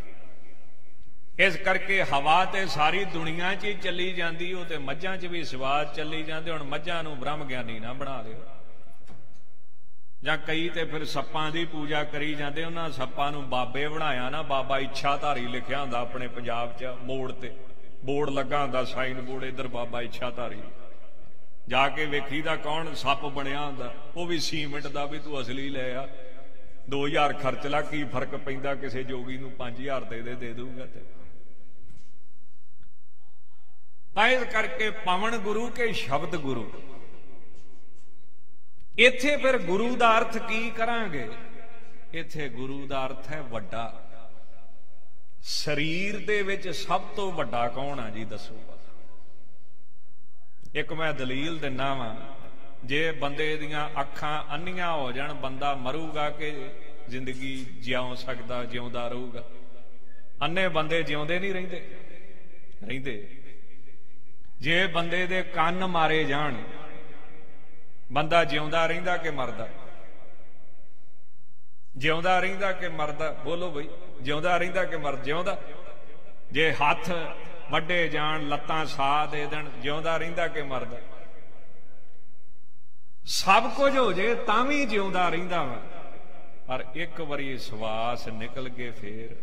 Speaker 1: ਇਸ ਕਰਕੇ ਹਵਾ ਤੇ ਸਾਰੀ ਦੁਨੀਆ 'ਚ ਹੀ ਚੱਲੀ ਜਾਂਦੀ, ਉਹ ਤੇ ਮੱਝਾਂ 'ਚ ਵੀ ਸਵਾਦ ਚੱਲੀ ਜਾਂਦੇ। ਹੁਣ ਮੱਝਾਂ ਨੂੰ ਬ੍ਰਹਮ ਗਿਆਨੀ ਨਾ ਬਣਾ ਲਿਓ। ਜਾਂ ਕਈ ਤੇ ਫਿਰ ਸੱਪਾਂ ਦੀ ਪੂਜਾ ਕਰੀ ਜਾਂਦੇ, ਉਹਨਾਂ ਸੱਪਾਂ ਨੂੰ ਬਾਬੇ ਬਣਾਇਆ ਨਾ। ਬਾਬਾ ਇੱਛਾਧਾਰੀ ਲਿਖਿਆ ਹੁੰਦਾ ਆਪਣੇ ਪੰਜਾਬ 'ਚ, ਮੋੜ ਤੇ ਬੋਰਡ ਲੱਗਾ ਹੁੰਦਾ, ਸਾਈਨ ਬੋਰਡ, ਇੱਧਰ ਬਾਬਾ ਇੱਛਾਧਾਰੀ। ਜਾ ਕੇ ਵੇਖੀਦਾ ਕੌਣ ਸੱਪ ਬਣਿਆ ਹੁੰਦਾ, ਉਹ ਵੀ ਸੀਮਿੰਟ ਦਾ, ਵੀ ਤੂੰ ਅਸਲੀ ਲੈ ਆ, 2000 ਖਰਚ ਲਾ, ਕੀ ਫਰਕ ਪੈਂਦਾ, ਕਿਸੇ ਜੋਗੀ ਨੂੰ 5000 ਦੇ ਦੂਗਾ। ਤੇ ਤਾਂ ਇਸ ਕਰਕੇ ਪਵਨ ਗੁਰੂ ਕੇ ਸ਼ਬਦ ਗੁਰੂ। ਇੱਥੇ ਫਿਰ ਗੁਰੂ ਦਾ ਅਰਥ ਕੀ ਕਰਾਂਗੇ? ਇੱਥੇ ਗੁਰੂ ਦਾ ਅਰਥ ਹੈ ਵੱਡਾ। ਸਰੀਰ ਦੇ ਵਿੱਚ ਸਭ ਤੋਂ ਵੱਡਾ ਕੌਣ ਆ ਜੀ? ਦੱਸੋ। ਇੱਕ ਮੈਂ ਦਲੀਲ ਦਿੰਨਾ ਵਾਂ, ਜੇ ਬੰਦੇ ਦੀਆਂ ਅੱਖਾਂ ਅੰਨੀਆਂ ਹੋ ਜਾਣ, ਬੰਦਾ ਮਰੂਗਾ ਕਿ ਜ਼ਿੰਦਗੀ ਜਿਉਂ ਸਕਦਾ, ਜਿਉਂਦਾ ਰਹੂਗਾ? ਅੰਨੇ ਬੰਦੇ ਜਿਉਂਦੇ ਨਹੀਂ ਰਹਿੰਦੇ। ਜੇ ਬੰਦੇ ਦੇ ਕੰਨ ਮਾਰੇ ਜਾਣ, ਬੰਦਾ ਜਿਉਂਦਾ ਰਹਿੰਦਾ ਕਿ ਮਰਦਾ? ਜਿਉਂਦਾ ਰਹਿੰਦਾ ਕਿ ਮਰਦਾ? ਬੋਲੋ ਬਈ, ਜਿਉਂਦਾ ਰਹਿੰਦਾ ਕਿ ਮਰ? ਜਿਉਂਦਾ। ਜੇ ਹੱਥ ਵੱਡੇ ਜਾਣ, ਲੱਤਾਂ ਸਾਹ ਦੇ ਦੇਣ, ਜਿਉਂਦਾ ਰਹਿੰਦਾ ਕਿ ਮਰਦਾ? ਸਭ ਕੁਝ ਹੋ ਜੇ ਤਾਂ ਵੀ ਜਿਉਂਦਾ ਰਹਿੰਦਾ ਵਾ, ਪਰ ਇੱਕ ਵਾਰੀ ਸਵਾਸ ਨਿਕਲ ਕੇ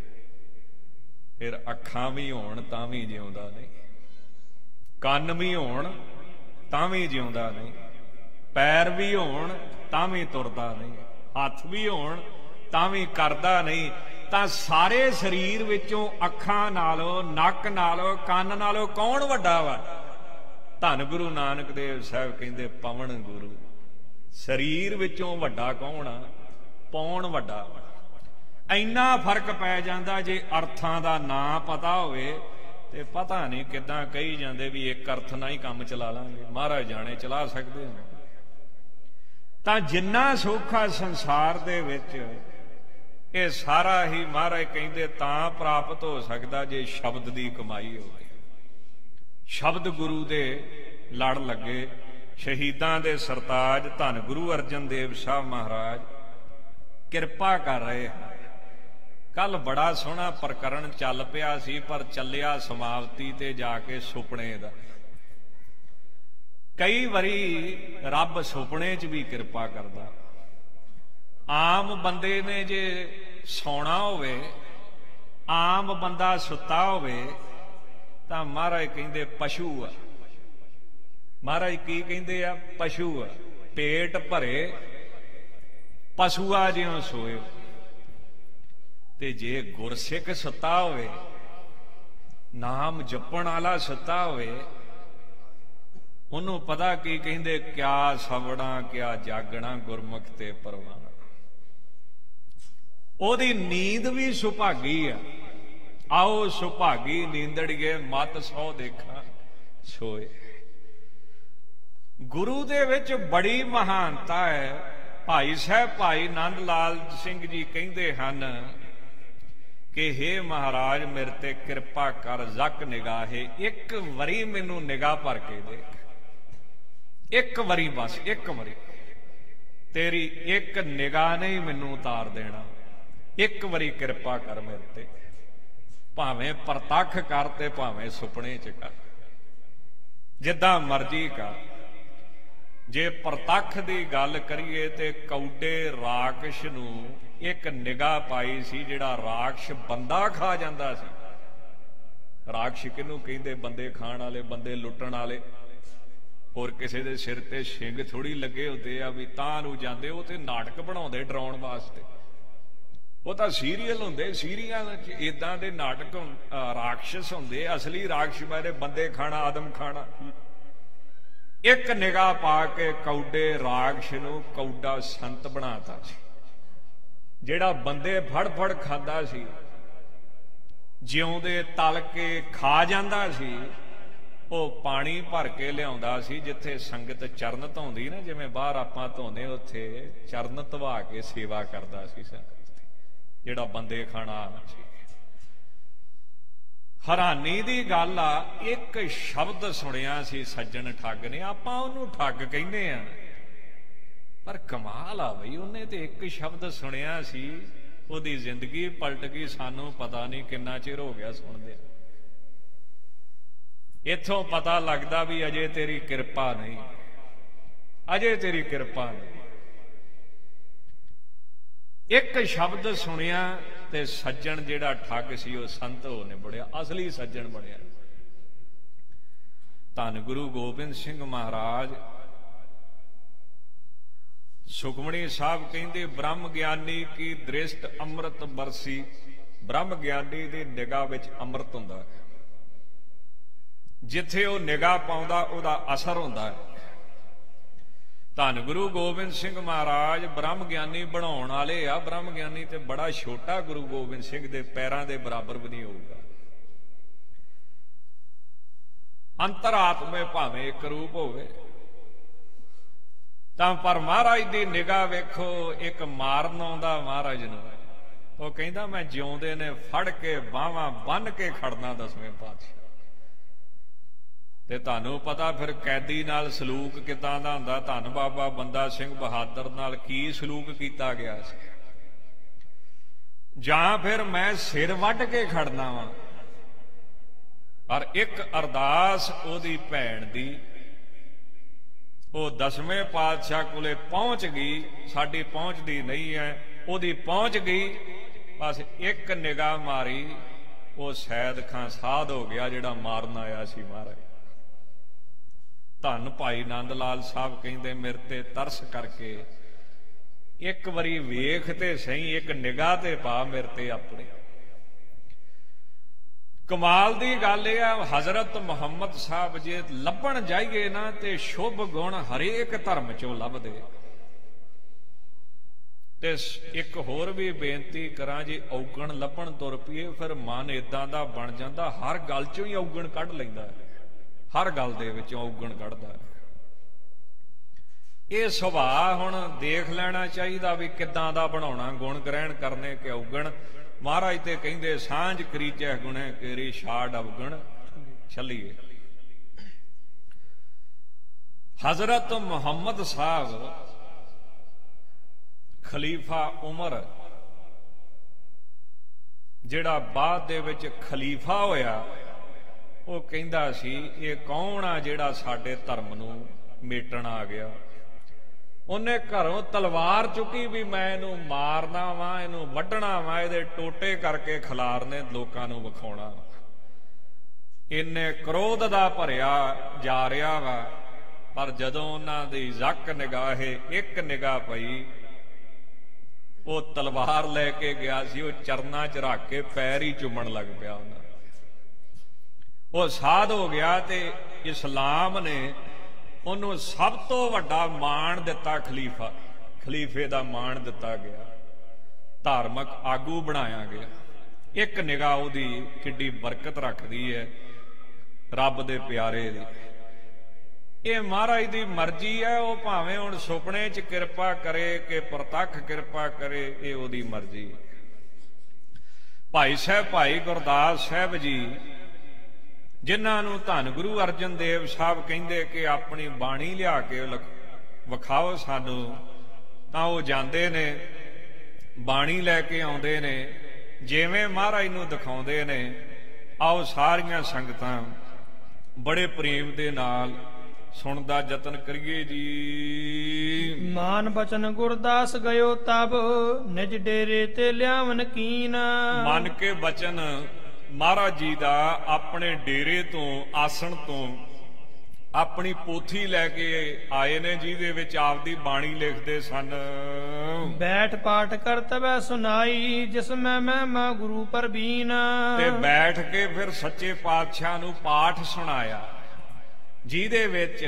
Speaker 1: ਫਿਰ ਅੱਖਾਂ ਵੀ ਹੋਣ ਤਾਂ ਵੀ ਜਿਉਂਦਾ ਨਹੀਂ, ਕੰਨ ਵੀ ਹੋਣ ਤਾਂ ਵੀ ਜਿਉਂਦਾ ਨਹੀਂ, ਪੈਰ ਵੀ ਹੋਣ ਤਾਂ ਵੀ ਤੁਰਦਾ ਨਹੀਂ, ਹੱਥ ਵੀ ਹੋਣ ਤਾਂ ਵੀ ਕਰਦਾ ਨਹੀਂ। ਤਾਂ ਸਾਰੇ ਸਰੀਰ ਵਿੱਚੋਂ ਅੱਖਾਂ ਨਾਲੋਂ, ਨੱਕ ਨਾਲੋਂ, ਕੰਨ ਨਾਲੋਂ ਕੌਣ ਵੱਡਾ ਵਾ? ਧੰਨ ਗੁਰੂ ਨਾਨਕ ਦੇਵ ਸਾਹਿਬ ਕਹਿੰਦੇ ਪਵਨ ਗੁਰੂ। ਸਰੀਰ ਵਿੱਚੋਂ ਵੱਡਾ ਕੌਣ ਆ? ਪੌਣ ਵੱਡਾ। ਇੰਨਾ ਫਰਕ ਪੈ ਜਾਂਦਾ ਜੇ ਅਰਥਾਂ ਦਾ ਨਾਂ ਪਤਾ ਹੋਵੇ, ਤੇ ਪਤਾ ਨਹੀਂ ਕਿੱਦਾਂ ਕਹੀ ਜਾਂਦੇ ਵੀ ਇੱਕ ਅਰਥ ਨਾਲ ਹੀ ਕੰਮ ਚਲਾ ਲਾਂਗੇ। ਮਹਾਰਾਜ ਜਾਣੇ ਚਲਾ ਸਕਦੇ ਹੋ। ਤਾਂ ਜਿੰਨਾ ਸੌਖਾ ਸੰਸਾਰ ਦੇ ਵਿੱਚ, ਇਹ ਸਾਰਾ ਹੀ ਮਹਾਰਾਜ ਕਹਿੰਦੇ ਤਾਂ ਪ੍ਰਾਪਤ ਹੋ ਸਕਦਾ ਜੇ ਸ਼ਬਦ ਦੀ ਕਮਾਈ ਹੋਵੇ। ਸ਼ਬਦ ਗੁਰੂ ਦੇ ਲੜ ਲੱਗੇ। ਸ਼ਹੀਦਾਂ ਦੇ ਸਰਤਾਜ ਧੰਨ ਗੁਰੂ ਅਰਜਨ ਦੇਵ ਸਾਹਿਬ ਮਹਾਰਾਜ ਕਿਰਪਾ ਕਰ ਰਹੇ ਹਨ। ਕੱਲ ਬੜਾ ਸੋਹਣਾ ਪ੍ਰਕਰਣ ਚੱਲ ਪਿਆ ਸੀ, ਪਰ ਚੱਲਿਆ ਸਮਾਪਤੀ ਤੇ ਜਾ ਕੇ ਸੁਪਨੇ ਦਾ। ਕਈ ਵਾਰੀ ਰੱਬ ਸੁਪਨੇ 'ਚ ਵੀ ਕਿਰਪਾ ਕਰਦਾ। ਆਮ ਬੰਦੇ ਨੇ ਜੇ ਸੌਣਾ ਹੋਵੇ, ਆਮ ਬੰਦਾ ਸੁੱਤਾ ਹੋਵੇ, ਤਾਂ ਮਹਾਰਾਜ ਕਹਿੰਦੇ ਪਸ਼ੂ ਆ। ਮਹਾਰਾਜ ਕੀ ਕਹਿੰਦੇ ਆ? ਪਸ਼ੂ ਆ। ਪੇਟ ਭਰੇ ਪਸ਼ੂਆ ਜਿਉਂ ਸੋਏ। ਤੇ ਜੇ ਗੁਰਸਿੱਖ ਸੁੱਤਾ ਹੋਵੇ, ਨਾਮ ਜਪਣ ਵਾਲਾ ਸੁੱਤਾ ਹੋਵੇ, ਉਹਨੂੰ ਪਤਾ ਕੀ ਕਹਿੰਦੇ? ਕਿਆ ਸਵਣਾ ਕਿਆ ਜਾਗਣਾ, ਗੁਰਮੁਖ ਤੇ ਪਰਵਾਨਾ। ਉਹਦੀ ਨੀਂਦ ਵੀ ਸੁਭਾਗੀ ਆ। ਆਓ ਸੁਭਾਗੀ ਨੀਂਦੜੀਏ, ਮਤ ਸੌ ਦੇਖਾਂ ਸੋਏ। ਗੁਰੂ ਦੇ ਵਿੱਚ ਬੜੀ ਮਹਾਨਤਾ ਹੈ। ਭਾਈ ਸਾਹਿਬ ਭਾਈ ਨੰਦ ਲਾਲ ਸਿੰਘ ਜੀ ਕਹਿੰਦੇ ਹਨ ਕਿ ਹੇ ਮਹਾਰਾਜ ਮੇਰੇ ਤੇ ਕਿਰਪਾ ਕਰ, ਜ਼ਕ ਨਿਗਾਹੇ, ਇੱਕ ਵਾਰੀ ਮੈਨੂੰ ਨਿਗਾਹ ਭਰ ਕੇ ਦੇਖ, ਇੱਕ ਵਾਰੀ ਬਸ, ਇੱਕ ਵਾਰੀ, ਤੇਰੀ ਇੱਕ ਨਿਗਾਹ ਨੇ ਹੀ ਮੈਨੂੰ ਉਤਾਰ ਦੇਣਾ, ਇੱਕ ਵਾਰੀ ਕਿਰਪਾ ਕਰ ਮੇਰੇ ਤੇ, ਭਾਵੇਂ ਪ੍ਰਤੱਖ ਕਰ ਤੇ ਭਾਵੇਂ ਸੁਪਨੇ ਚ ਕਰ, ਜਿੱਦਾਂ ਮਰਜ਼ੀ ਕਰ। ਜੇ ਪ੍ਰਤੱਖ ਦੀ ਗੱਲ ਕਰੀਏ ਤੇ ਕੌਡੇ ਰਾਕਸ਼ ਨੂੰ ਇੱਕ ਨਿਗਾਹ ਪਾਈ ਸੀ, ਜਿਹੜਾ ਰਾਕਸ਼ ਬੰਦਾ ਖਾ ਜਾਂਦਾ ਸੀ। ਰਾਕਸ਼ ਕਿਹਨੂੰ ਕਹਿੰਦੇ? ਬੰਦੇ ਖਾਣ ਵਾਲੇ, ਬੰਦੇ ਲੁੱਟਣ ਵਾਲੇ। ਹੋਰ ਕਿਸੇ ਦੇ ਸਿਰ ਤੇ ਸਿੰਗ ਥੋੜੀ ਲੱਗੇ ਹੁੰਦੇ ਆ ਵੀ ਤਾਂ ਨੂੰ ਜਾਂਦੇ, ਉਹ ਤੇ ਨਾਟਕ ਬਣਾਉਂਦੇ ਡਰਾਉਣ ਵਾਸਤੇ, ਉਹ ਤਾਂ ਸੀਰੀਅਲ ਹੁੰਦੇ, ਸੀਰੀਅਲ ਚ ਇਦਾਂ ਦੇ ਨਾਟਕ ਰਾਖਸ਼ ਹੁੰਦੇ। ਅਸਲੀ ਰਾਖਸ਼ ਬਾਰੇ ਬੰਦੇ ਖਾਣਾ, ਆਦਮ ਖਾਣਾ। ਇੱਕ ਨਿਗਾਹ ਪਾ ਕੇ ਕੌਡੇ ਰਾਖਸ਼ ਨੂੰ ਕੌਡਾ ਸੰਤ ਬਣਾਤਾ ਸੀ। ਜਿਹੜਾ ਬੰਦੇ ਫੜ ਫੜ ਖਾਂਦਾ ਸੀ, ਜਿਉਂਦੇ ਤਲ ਕੇ ਖਾ ਜਾਂਦਾ ਸੀ, ਉਹ ਪਾਣੀ ਭਰ ਕੇ ਲਿਆਉਂਦਾ ਸੀ ਜਿੱਥੇ ਸੰਗਤ ਚਰਨ ਧੋਂਦੀ ਨਾ, ਜਿਵੇਂ ਬਾਹਰ ਆਪਾਂ ਧੋਂਦੇ, ਉੱਥੇ ਚਰਨ ਧਵਾ ਕੇ ਸੇਵਾ ਕਰਦਾ ਸੀ ਸੰਗਤ। ਜਿਹੜਾ ਬੰਦੇ ਖਾਣਾ ਸੀ। ਹੈਰਾਨੀ ਦੀ ਗੱਲ ਆ, ਇੱਕ ਸ਼ਬਦ ਸੁਣਿਆ ਸੀ ਸੱਜਣ ਠੱਗ ਨੇ, ਆਪਾਂ ਉਹਨੂੰ ਠੱਗ ਕਹਿੰਦੇ ਆ, ਪਰ ਕਮਾਲ ਆ ਬਈ, ਉਹਨੇ ਤੇ ਇੱਕ ਸ਼ਬਦ ਸੁਣਿਆ ਸੀ, ਉਹਦੀ ਜ਼ਿੰਦਗੀ ਪਲਟ ਗਈ। ਸਾਨੂੰ ਪਤਾ ਨਹੀਂ ਕਿੰਨਾ ਚਿਰ ਹੋ ਗਿਆ ਸੁਣਦੇ। ਇੱਥੋਂ ਪਤਾ ਲੱਗਦਾ ਵੀ ਅਜੇ ਤੇਰੀ ਕਿਰਪਾ ਨਹੀਂ, ਅਜੇ ਤੇਰੀ ਕਿਰਪਾ ਨਹੀਂ। ਇੱਕ ਸ਼ਬਦ ਸੁਣਿਆ ਤੇ ਸੱਜਣ ਜਿਹੜਾ ਠੱਗ ਸੀ ਉਹ ਸੰਤ ਹੋ ਨਿਬੜਿਆ, ਅਸਲੀ ਸੱਜਣ ਬਣਿਆ। ਧੰਨ ਗੁਰੂ ਗੋਬਿੰਦ ਸਿੰਘ ਮਹਾਰਾਜ ਸੁਖਮਣੀ ਸਾਹਿਬ ਕਹਿੰਦੇ, ਬ੍ਰਹਮ ਗਿਆਨੀ ਕੀ ਦ੍ਰਿਸ਼ਟ ਅੰਮ੍ਰਿਤ ਬਰਸੀ। ਬ੍ਰਹਮ ਗਿਆਨੀ ਦੀ ਨਿਗਾਹ ਵਿੱਚ ਅੰਮ੍ਰਿਤ ਹੁੰਦਾ, ਜਿੱਥੇ ਉਹ ਨਿਗਾਹ ਪਾਉਂਦਾ ਉਹਦਾ ਅਸਰ ਹੁੰਦਾ ਹੈ। ਧੰਨ ਗੁਰੂ ਗੋਬਿੰਦ ਸਿੰਘ ਮਹਾਰਾਜ ਬ੍ਰਹਮ ਗਿਆਨੀ ਬਣਾਉਣ ਵਾਲੇ ਆ। ਬ੍ਰਹਮ ਗਿਆਨੀ ਤੇ ਬੜਾ ਛੋਟਾ ਗੁਰੂ ਗੋਬਿੰਦ ਸਿੰਘ ਦੇ ਪੈਰਾਂ ਦੇ ਬਰਾਬਰ ਵੀ ਨਹੀਂ ਹੋਊਗਾ। ਅੰਤਰਾਤਮੇ ਭਾਵੇਂ ਇੱਕ ਰੂਪ ਹੋਵੇ ਤਾਂ, ਪਰ ਮਹਾਰਾਜ ਦੀ ਨਿਗਾਹ ਵੇਖੋ, ਇੱਕ ਮਾਰਨ ਆਉਂਦਾ ਮਹਾਰਾਜ ਨੂੰ, ਉਹ ਕਹਿੰਦਾ ਮੈਂ ਜਿਉਂਦੇ ਨੇ ਫੜ ਕੇ ਬਾਹਾਂ ਬੰਨ ਕੇ ਖੜਨਾ ਦਸਵੇਂ ਪਾਤਸ਼ਾਹ। ਤੇ ਤੁਹਾਨੂੰ ਪਤਾ ਫਿਰ ਕੈਦੀ ਨਾਲ ਸਲੂਕ ਕਿੱਦਾਂ ਦਾ ਹੁੰਦਾ। ਧੰਨ ਬਾਬਾ ਬੰਦਾ ਸਿੰਘ ਬਹਾਦਰ ਨਾਲ ਕੀ ਸਲੂਕ ਕੀਤਾ ਗਿਆ ਸੀ। ਜਾਂ ਫਿਰ ਮੈਂ ਸਿਰ ਵੱਢ ਕੇ ਖੜਨਾ ਵਾਂ। ਪਰ ਇੱਕ ਅਰਦਾਸ ਉਹਦੀ ਭੈਣ ਦੀ, ਉਹ ਦਸਵੇਂ ਪਾਤਸ਼ਾਹ ਕੋਲੇ ਪਹੁੰਚ ਗਈ, ਸਾਡੀ ਪਹੁੰਚਦੀ ਨਹੀਂ ਹੈ, ਉਹਦੀ ਪਹੁੰਚ ਗਈ। ਬਸ ਇੱਕ ਨਿਗਾਹ ਮਾਰੀ, ਉਹ ਸੈਦ ਖਾਂ ਸਾਧ ਹੋ ਗਿਆ ਜਿਹੜਾ ਮਾਰਨ ਆਇਆ ਸੀ ਮਹਾਰਾਜ। ਧੰਨ ਭਾਈ ਨੰਦ ਲਾਲ ਸਾਹਿਬ ਕਹਿੰਦੇ, ਮੇਰੇ ਤੇ ਤਰਸ ਕਰਕੇ ਇੱਕ ਵਾਰੀ ਵੇਖ ਤੇ ਸਹੀ, ਇੱਕ ਨਿਗਾਹ ਤੇ ਪਾ ਮੇਰੇ ਤੇ ਆਪਣੇ। ਕਮਾਲ ਦੀ ਗੱਲ ਇਹ ਆ, ਹਜ਼ਰਤ ਮੁਹੰਮਦ ਸਾਹਿਬ ਜੇ ਲੱਭਣ ਜਾਈਏ ਨਾ ਤੇ ਸ਼ੁਭ ਗੁਣ ਹਰੇਕ ਧਰਮ ਚੋਂ ਲੱਭਦੇ। ਤੇ ਇੱਕ ਹੋਰ ਵੀ ਬੇਨਤੀ ਕਰਾਂ, ਜੇ ਔਗਣ ਲੱਭਣ ਤੁਰ ਪਈਏ ਫਿਰ ਮਨ ਏਦਾਂ ਦਾ ਬਣ ਜਾਂਦਾ, ਹਰ ਗੱਲ ਚੋਂ ਹੀ ਔਗਣ ਕੱਢ ਲੈਂਦਾ ਹੈ, ਹਰ ਗੱਲ ਦੇ ਵਿੱਚੋਂ ਔਗਣ ਕੱਢਦਾ ਹੈ। ਇਹ ਸੁਭਾਅ ਹੁਣ ਦੇਖ ਲੈਣਾ ਚਾਹੀਦਾ ਵੀ ਕਿੱਦਾਂ ਦਾ ਬਣਾਉਣਾ, ਗੁਣ ਗ੍ਰਹਿਣ ਕਰਨੇ ਕਿ ਔਗਣ। ਮਹਾਰਾਜ ਤੇ ਕਹਿੰਦੇ, ਸਾਂਝ ਕਰੀਜੈ ਗੁਣੇ ਕੇਰੀ ਛਾੜ ਅਵਗਣ ਛਲੀਏ। ਹਜ਼ਰਤ ਮੁਹੰਮਦ ਸਾਹਿਬ ਖਲੀਫਾ ਉਮਰ, ਜਿਹੜਾ ਬਾਅਦ ਦੇ ਵਿੱਚ ਖਲੀਫਾ ਹੋਇਆ, ਉਹ ਕਹਿੰਦਾ ਸੀ ਇਹ ਕੌਣ ਆ ਜਿਹੜਾ ਸਾਡੇ ਧਰਮ ਨੂੰ ਮੇਟਣ ਆ ਗਿਆ। ਉਹਨੇ ਘਰੋਂ ਤਲਵਾਰ ਚੁੱਕੀ ਵੀ ਮੈਂ ਇਹਨੂੰ ਮਾਰਨਾ ਵਾ, ਇਹਨੂੰ ਵੱਢਣਾ ਵਾ, ਇਹਦੇ ਟੋਟੇ ਕਰਕੇ ਖਿਲਾਰਨੇ, ਲੋਕਾਂ ਨੂੰ ਵਿਖਾਉਣਾ। ਇੰਨੇ ਕ੍ਰੋਧ ਦਾ ਭਰਿਆ ਜਾ ਰਿਹਾ ਵਾ। ਪਰ ਜਦੋਂ ਉਹਨਾਂ ਦੀ ਜ਼ਕ ਨਿਗਾਹੇ ਇੱਕ ਨਿਗਾਹ ਪਈ, ਉਹ ਤਲਵਾਰ ਲੈ ਕੇ ਗਿਆ ਸੀ, ਉਹ ਚਰਨਾਂ 'ਚ ਰੱਖ ਕੇ ਪੈਰ ਹੀ ਚੁੰਮਣ ਲੱਗ ਪਿਆ। ਉਹਨਾਂ ਉਹ ਸਾਧ ਹੋ ਗਿਆ ਤੇ ਇਸਲਾਮ ਨੇ ਉਹਨੂੰ ਸਭ ਤੋਂ ਵੱਡਾ ਮਾਣ ਦਿੱਤਾ। ਖਲੀਫੇ ਦਾ ਮਾਣ ਦਿੱਤਾ ਗਿਆ, ਧਾਰਮਿਕ ਆਗੂ ਬਣਾਇਆ ਗਿਆ। ਇੱਕ ਨਿਗਾਹ ਉਹਦੀ ਕਿੱਡੀ ਬਰਕਤ ਰੱਖਦੀ ਹੈ ਰੱਬ ਦੇ ਪਿਆਰੇ ਦੀ। ਇਹ ਮਹਾਰਾਜ ਦੀ ਮਰਜ਼ੀ ਹੈ। ਉਹ ਭਾਵੇਂ ਹੁਣ ਸੁਪਨੇ 'ਚ ਕਿਰਪਾ ਕਰੇ ਕਿ ਪ੍ਰਤੱਖ ਕਿਰਪਾ ਕਰੇ, ਇਹ ਉਹਦੀ ਮਰਜ਼ੀ। ਭਾਈ ਸਾਹਿਬ ਭਾਈ ਗੁਰਦਾਸ ਸਾਹਿਬ ਜੀ, ਜਿਨ੍ਹਾਂ ਨੂੰ ਧੰਨ ਗੁਰੂ ਅਰਜਨ ਦੇਵ ਸਾਹਿਬ ਕਹਿੰਦੇ ਕਿ ਆਪਣੀ ਬਾਣੀ ਲਿਆ ਕੇ ਵਿਖਾਓ ਸਾਨੂੰ, ਤਾਂ ਉਹ ਜਾਂਦੇ ਨੇ, ਬਾਣੀ ਲੈ ਕੇ ਆਉਂਦੇ ਨੇ, ਜਿਵੇਂ ਮਹਾਰਾਜ ਨੂੰ ਦਿਖਾਉਂਦੇ ਨੇ। ਆਓ ਸਾਰੀਆਂ ਸੰਗਤਾਂ ਬੜੇ ਪ੍ਰੇਮ ਦੇ ਨਾਲ ਸੁਣਨ ਦਾ ਯਤਨ ਕਰੀਏ ਜੀ।
Speaker 2: ਮਾਨ ਬਚਨ ਗੁਰਦਾਸ ਗਇਓ ਤਬ, ਨਿਜ ਡੇਰੇ ਤੇ ਲਿਆਵਨ ਕੀਨ।
Speaker 1: ਮੰਨ ਕੇ ਬਚਨ ਮਹਾਰਾਜ ਜੀ ਦਾ ਆਪਣੇ ਡੇਰੇ ਤੋਂ, ਆਸਣ ਤੋਂ ਆਪਣੀ ਪੋਥੀ ਲੈ ਕੇ ਆਏ ਨੇ, ਜਿਹਦੇ ਵਿੱਚ ਆਪਦੀ ਬਾਣੀ ਲਿਖਦੇ ਸਨ।
Speaker 2: ਬੈਠ ਪਾਠ ਕਰਤਵੈ ਸੁਨਾਈ, ਜਿਸ ਮੈਂ ਮਹਿਮਾ ਗੁਰੂ ਪਰਬੀਨ।
Speaker 1: ਤੇ ਬੈਠ ਕੇ ਫਿਰ ਸੱਚੇ ਪਾਤਸ਼ਾਹ ਨੂੰ ਪਾਠ ਸੁਣਾਇਆ, ਜਿਹਦੇ ਵਿੱਚ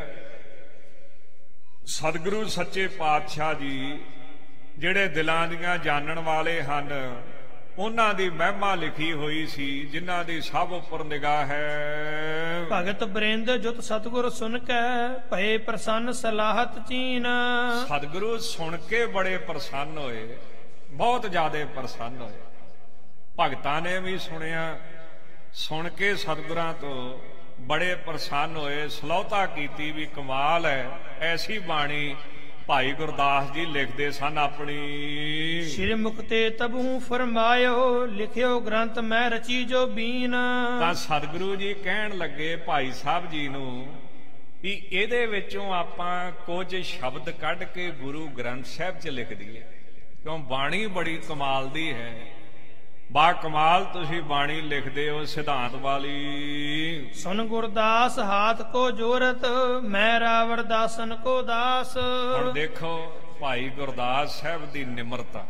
Speaker 1: ਸਤਿਗੁਰੂ ਸੱਚੇ ਪਾਤਸ਼ਾਹ ਜੀ ਜਿਹੜੇ ਦਿਲਾਂ ਦੀਆਂ ਜਾਣਨ ਵਾਲੇ ਹਨ, ਉਹਨਾਂ ਦੀ ਮਹਿਮਾ ਲਿਖੀ ਹੋਈ ਸੀ, ਜਿਨ੍ਹਾਂ ਦੀ ਸਭ ਉੱਪਰ ਨਿਗਾਹ ਹੈ।
Speaker 2: ਭਗਤ ਬ੍ਰਿੰਦ ਜੁਤ ਸਤਿਗੁਰ ਸੁਨ ਕੇ, ਭਏ ਪ੍ਰਸੰਨ ਸਲਾਹਤ ਚੀਨ।
Speaker 1: ਸਤਿਗੁਰੂ ਸੁਣ ਕੇ ਬੜੇ ਪ੍ਰਸੰਨ ਹੋਏ, ਬਹੁਤ ਜ਼ਿਆਦਾ ਪ੍ਰਸੰਨ ਹੋਏ। ਭਗਤਾਂ ਨੇ ਵੀ ਸੁਣਿਆ, ਸੁਣ ਕੇ ਸਤਿਗੁਰਾਂ ਤੋਂ ਬੜੇ ਪ੍ਰਸੰਨ ਹੋਏ। ਸਲਾਹੁਤਾ ਕੀਤੀ ਵੀ ਕਮਾਲ ਹੈ, ਐਸੀ ਬਾਣੀ ਭਾਈ ਗੁਰਦਾਸ ਜੀ ਲਿਖਦੇ ਸਨ ਆਪਣੀ।
Speaker 2: ਸ਼੍ਰੀ ਮੁਕਤੇ ਤਬੂ ਫਰਮਾਇਓ, ਲਿਖਿਓ ਗ੍ਰੰਥ ਮੈਂ ਰਚੀ ਜੋ ਬੀਨ।
Speaker 1: ਤਾਂ ਸਤਿਗੁਰੂ ਜੀ ਕਹਿਣ ਲੱਗੇ ਭਾਈ ਸਾਹਿਬ ਜੀ ਨੂੰ ਵੀ ਇਹਦੇ ਵਿੱਚੋਂ ਆਪਾਂ ਕੁਝ ਸ਼ਬਦ ਕੱਢ ਕੇ ਗੁਰੂ ਗ੍ਰੰਥ ਸਾਹਿਬ 'ਚ ਲਿਖ ਦਈਏ, ਕਿਉਂ ਬਾਣੀ ਬੜੀ ਕਮਾਲ ਦੀ ਹੈ। ਬਾ ਕਮਾਲ ਤੁਸੀਂ ਬਾਣੀ ਲਿਖਦੇ ਹੋ, ਸਿਧਾਂਤ ਵਾਲੀ।
Speaker 2: ਸੁਨ ਗੁਰਦਾਸ ਹਾਥ ਕੋ ਜੋਰਤ, ਮੈਂ ਰਾਵਰ ਦਾਸਨ ਕੋ ਦਾਸ।
Speaker 1: ਹੁਣ ਦੇਖੋ ਭਾਈ ਗੁਰਦਾਸ ਸਾਹਿਬ ਦੀ ਨਿਮਰਤਾ।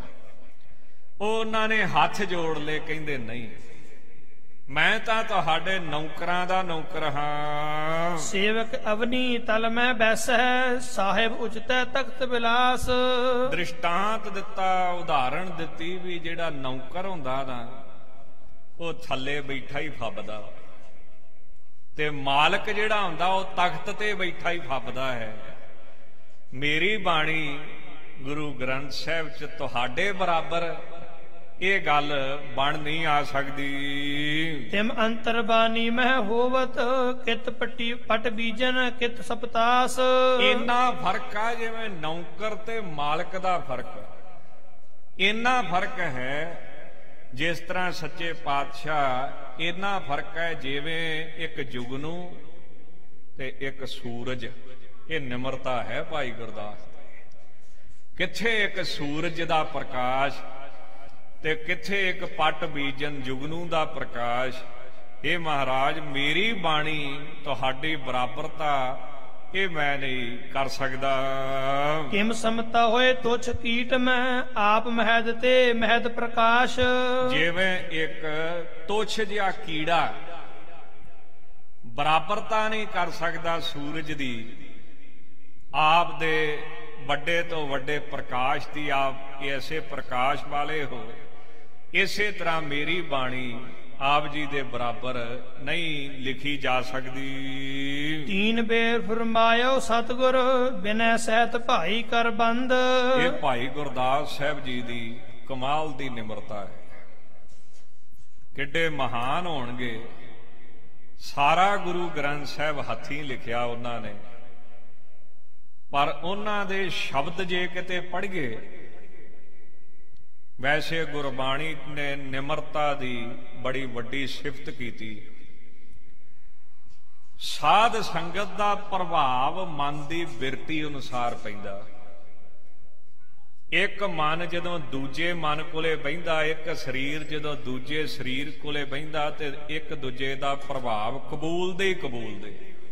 Speaker 1: ਉਹਨਾਂ ਨੇ ਹੱਥ ਜੋੜ ਲਏ, ਕਹਿੰਦੇ ਨਹੀਂ, ਮੈਂ ਤਾਂ ਤੁਹਾਡੇ ਨੌਕਰਾਂ ਦਾ ਨੌਕਰ ਹਾਂ।
Speaker 2: ਸੇਵਕ ਅਵਨੀ ਤਲ ਮੈਂ ਬੈਸੈ, ਸਾਹਿਬ ਉਚਤੈ ਤਖਤ ਬਿਲਾਸ।
Speaker 1: ਦ੍ਰਿਸ਼ਟਾਂਤ ਦਿੱਤਾ, ਉਦਾਹਰਣ ਦਿੱਤੀ ਵੀ ਜਿਹੜਾ ਨੌਕਰ ਹੁੰਦਾ ਨਾ, ਉਹ ਥੱਲੇ ਬੈਠਾ ਹੀ ਫੱਬਦਾ, ਤੇ ਮਾਲਕ ਜਿਹੜਾ ਹੁੰਦਾ ਉਹ ਤਖਤ ਤੇ ਬੈਠਾ ਹੀ ਫੱਬਦਾ ਹੈ। ਮੇਰੀ ਬਾਣੀ ਗੁਰੂ ਗ੍ਰੰਥ ਸਾਹਿਬ 'ਚ ਤੁਹਾਡੇ ਬਰਾਬਰ ਇਹ ਗੱਲ ਬਣ ਨਹੀਂ ਆ ਸਕਦੀ।
Speaker 2: ਤਿਮ ਅੰਤਰ ਬਾਣੀ ਮਹਿ ਹੋਵਤ, ਕਿਤ ਪੱਟੀ ਪਟ ਬੀਜਨ ਕਿਤ ਸਪਤਾਸ।
Speaker 1: ਇੰਨਾ ਫਰਕ ਆ ਜਿਵੇਂ ਨੌਕਰ ਤੇ ਮਾਲਕ ਦਾ ਫਰਕ, ਇੰਨਾ ਫਰਕ ਹੈ। ਜਿਸ ਤਰ੍ਹਾਂ ਸੱਚੇ ਪਾਤਸ਼ਾਹ, ਇੰਨਾ ਫਰਕ ਹੈ ਜਿਵੇਂ ਇੱਕ ਜੁਗਨੂ ਤੇ ਇੱਕ ਸੂਰਜ। ਇਹ ਨਿਮਰਤਾ ਹੈ ਭਾਈ ਗੁਰਦਾਸ। ਕਿੱਥੇ ਇੱਕ ਸੂਰਜ ਦਾ ਪ੍ਰਕਾਸ਼ ਤੇ ਕਿੱਥੇ ਇੱਕ ਪੱਟ ਬੀਜਨ ਜੁਗਨੂ ਦਾ ਪ੍ਰਕਾਸ਼। ਇਹ ਮਹਾਰਾਜ ਮੇਰੀ ਬਾਣੀ ਤੁਹਾਡੀ ਬਰਾਬਰਤਾ ਇਹ ਮੈਂ ਨਹੀਂ ਕਰ ਸਕਦਾ।
Speaker 2: ਕਿਮ ਸਮਤਾ ਹੋਏ ਤੁਛ ਕੀਟ ਮੈਂ, ਆਪ ਮਹਿਦ ਤੇ ਮਹਿਦ ਪ੍ਰਕਾਸ਼।
Speaker 1: ਜਿਵੇਂ ਇੱਕ ਤੁਛ ਜਿਹਾ ਕੀੜਾ ਬਰਾਬਰਤਾ ਨਹੀਂ ਕਰ ਸਕਦਾ ਸੂਰਜ ਦੀ, ਆਪ ਦੇ ਵੱਡੇ ਤੋਂ ਵੱਡੇ ਪ੍ਰਕਾਸ਼ ਦੀ ਆਪ ਐਸੇ ਪ੍ਰਕਾਸ਼ ਵਾਲੇ ਹੋ। ਇਸੇ ਤਰ੍ਹਾਂ ਮੇਰੀ ਬਾਣੀ ਆਪ ਜੀ ਦੇ ਬਰਾਬਰ ਨਹੀਂ ਲਿਖੀ ਜਾ ਸਕਦੀ।
Speaker 2: ਤੀਨ ਬੇਰ ਫਰਮਾਇਓ ਸਤਿਗੁਰ, ਬਿਨੈ ਸਹਿਤ ਭਾਈ ਕਰ ਬੰਦ।
Speaker 1: ਇਹ ਭਾਈ ਗੁਰਦਾਸ ਸਾਹਿਬ ਜੀ ਦੀ ਕਮਾਲ ਦੀ ਨਿਮਰਤਾ ਹੈ। ਕਿੱਡੇ ਮਹਾਨ ਹੋਣਗੇ। ਸਾਰਾ ਗੁਰੂ ਗ੍ਰੰਥ ਸਾਹਿਬ ਹੱਥੀਂ ਲਿਖਿਆ ਉਹਨਾਂ ਨੇ, ਪਰ ਉਹਨਾਂ ਦੇ ਸ਼ਬਦ ਜੇ ਕਿਤੇ ਪੜ੍ਹੀਏ, ਵੈਸੇ ਗੁਰਬਾਣੀ ਨੇ ਨਿਮਰਤਾ ਦੀ ਬੜੀ ਵੱਡੀ ਸਿਫਤ ਕੀਤੀ। ਸਾਧ ਸੰਗਤ ਦਾ ਪ੍ਰਭਾਵ ਮਨ ਦੀ ਬਿਰਤੀ ਅਨੁਸਾਰ ਪੈਂਦਾ। ਇੱਕ ਮਨ ਜਦੋਂ ਦੂਜੇ ਮਨ ਕੋਲੇ ਬਹਿੰਦਾ, ਇੱਕ ਸਰੀਰ ਜਦੋਂ ਦੂਜੇ ਸਰੀਰ ਕੋਲੇ ਬਹਿੰਦਾ, ਤੇ ਇੱਕ ਦੂਜੇ ਦਾ ਪ੍ਰਭਾਵ ਕਬੂਲਦੇ ਹੀ ਕਬੂਲਦੇ।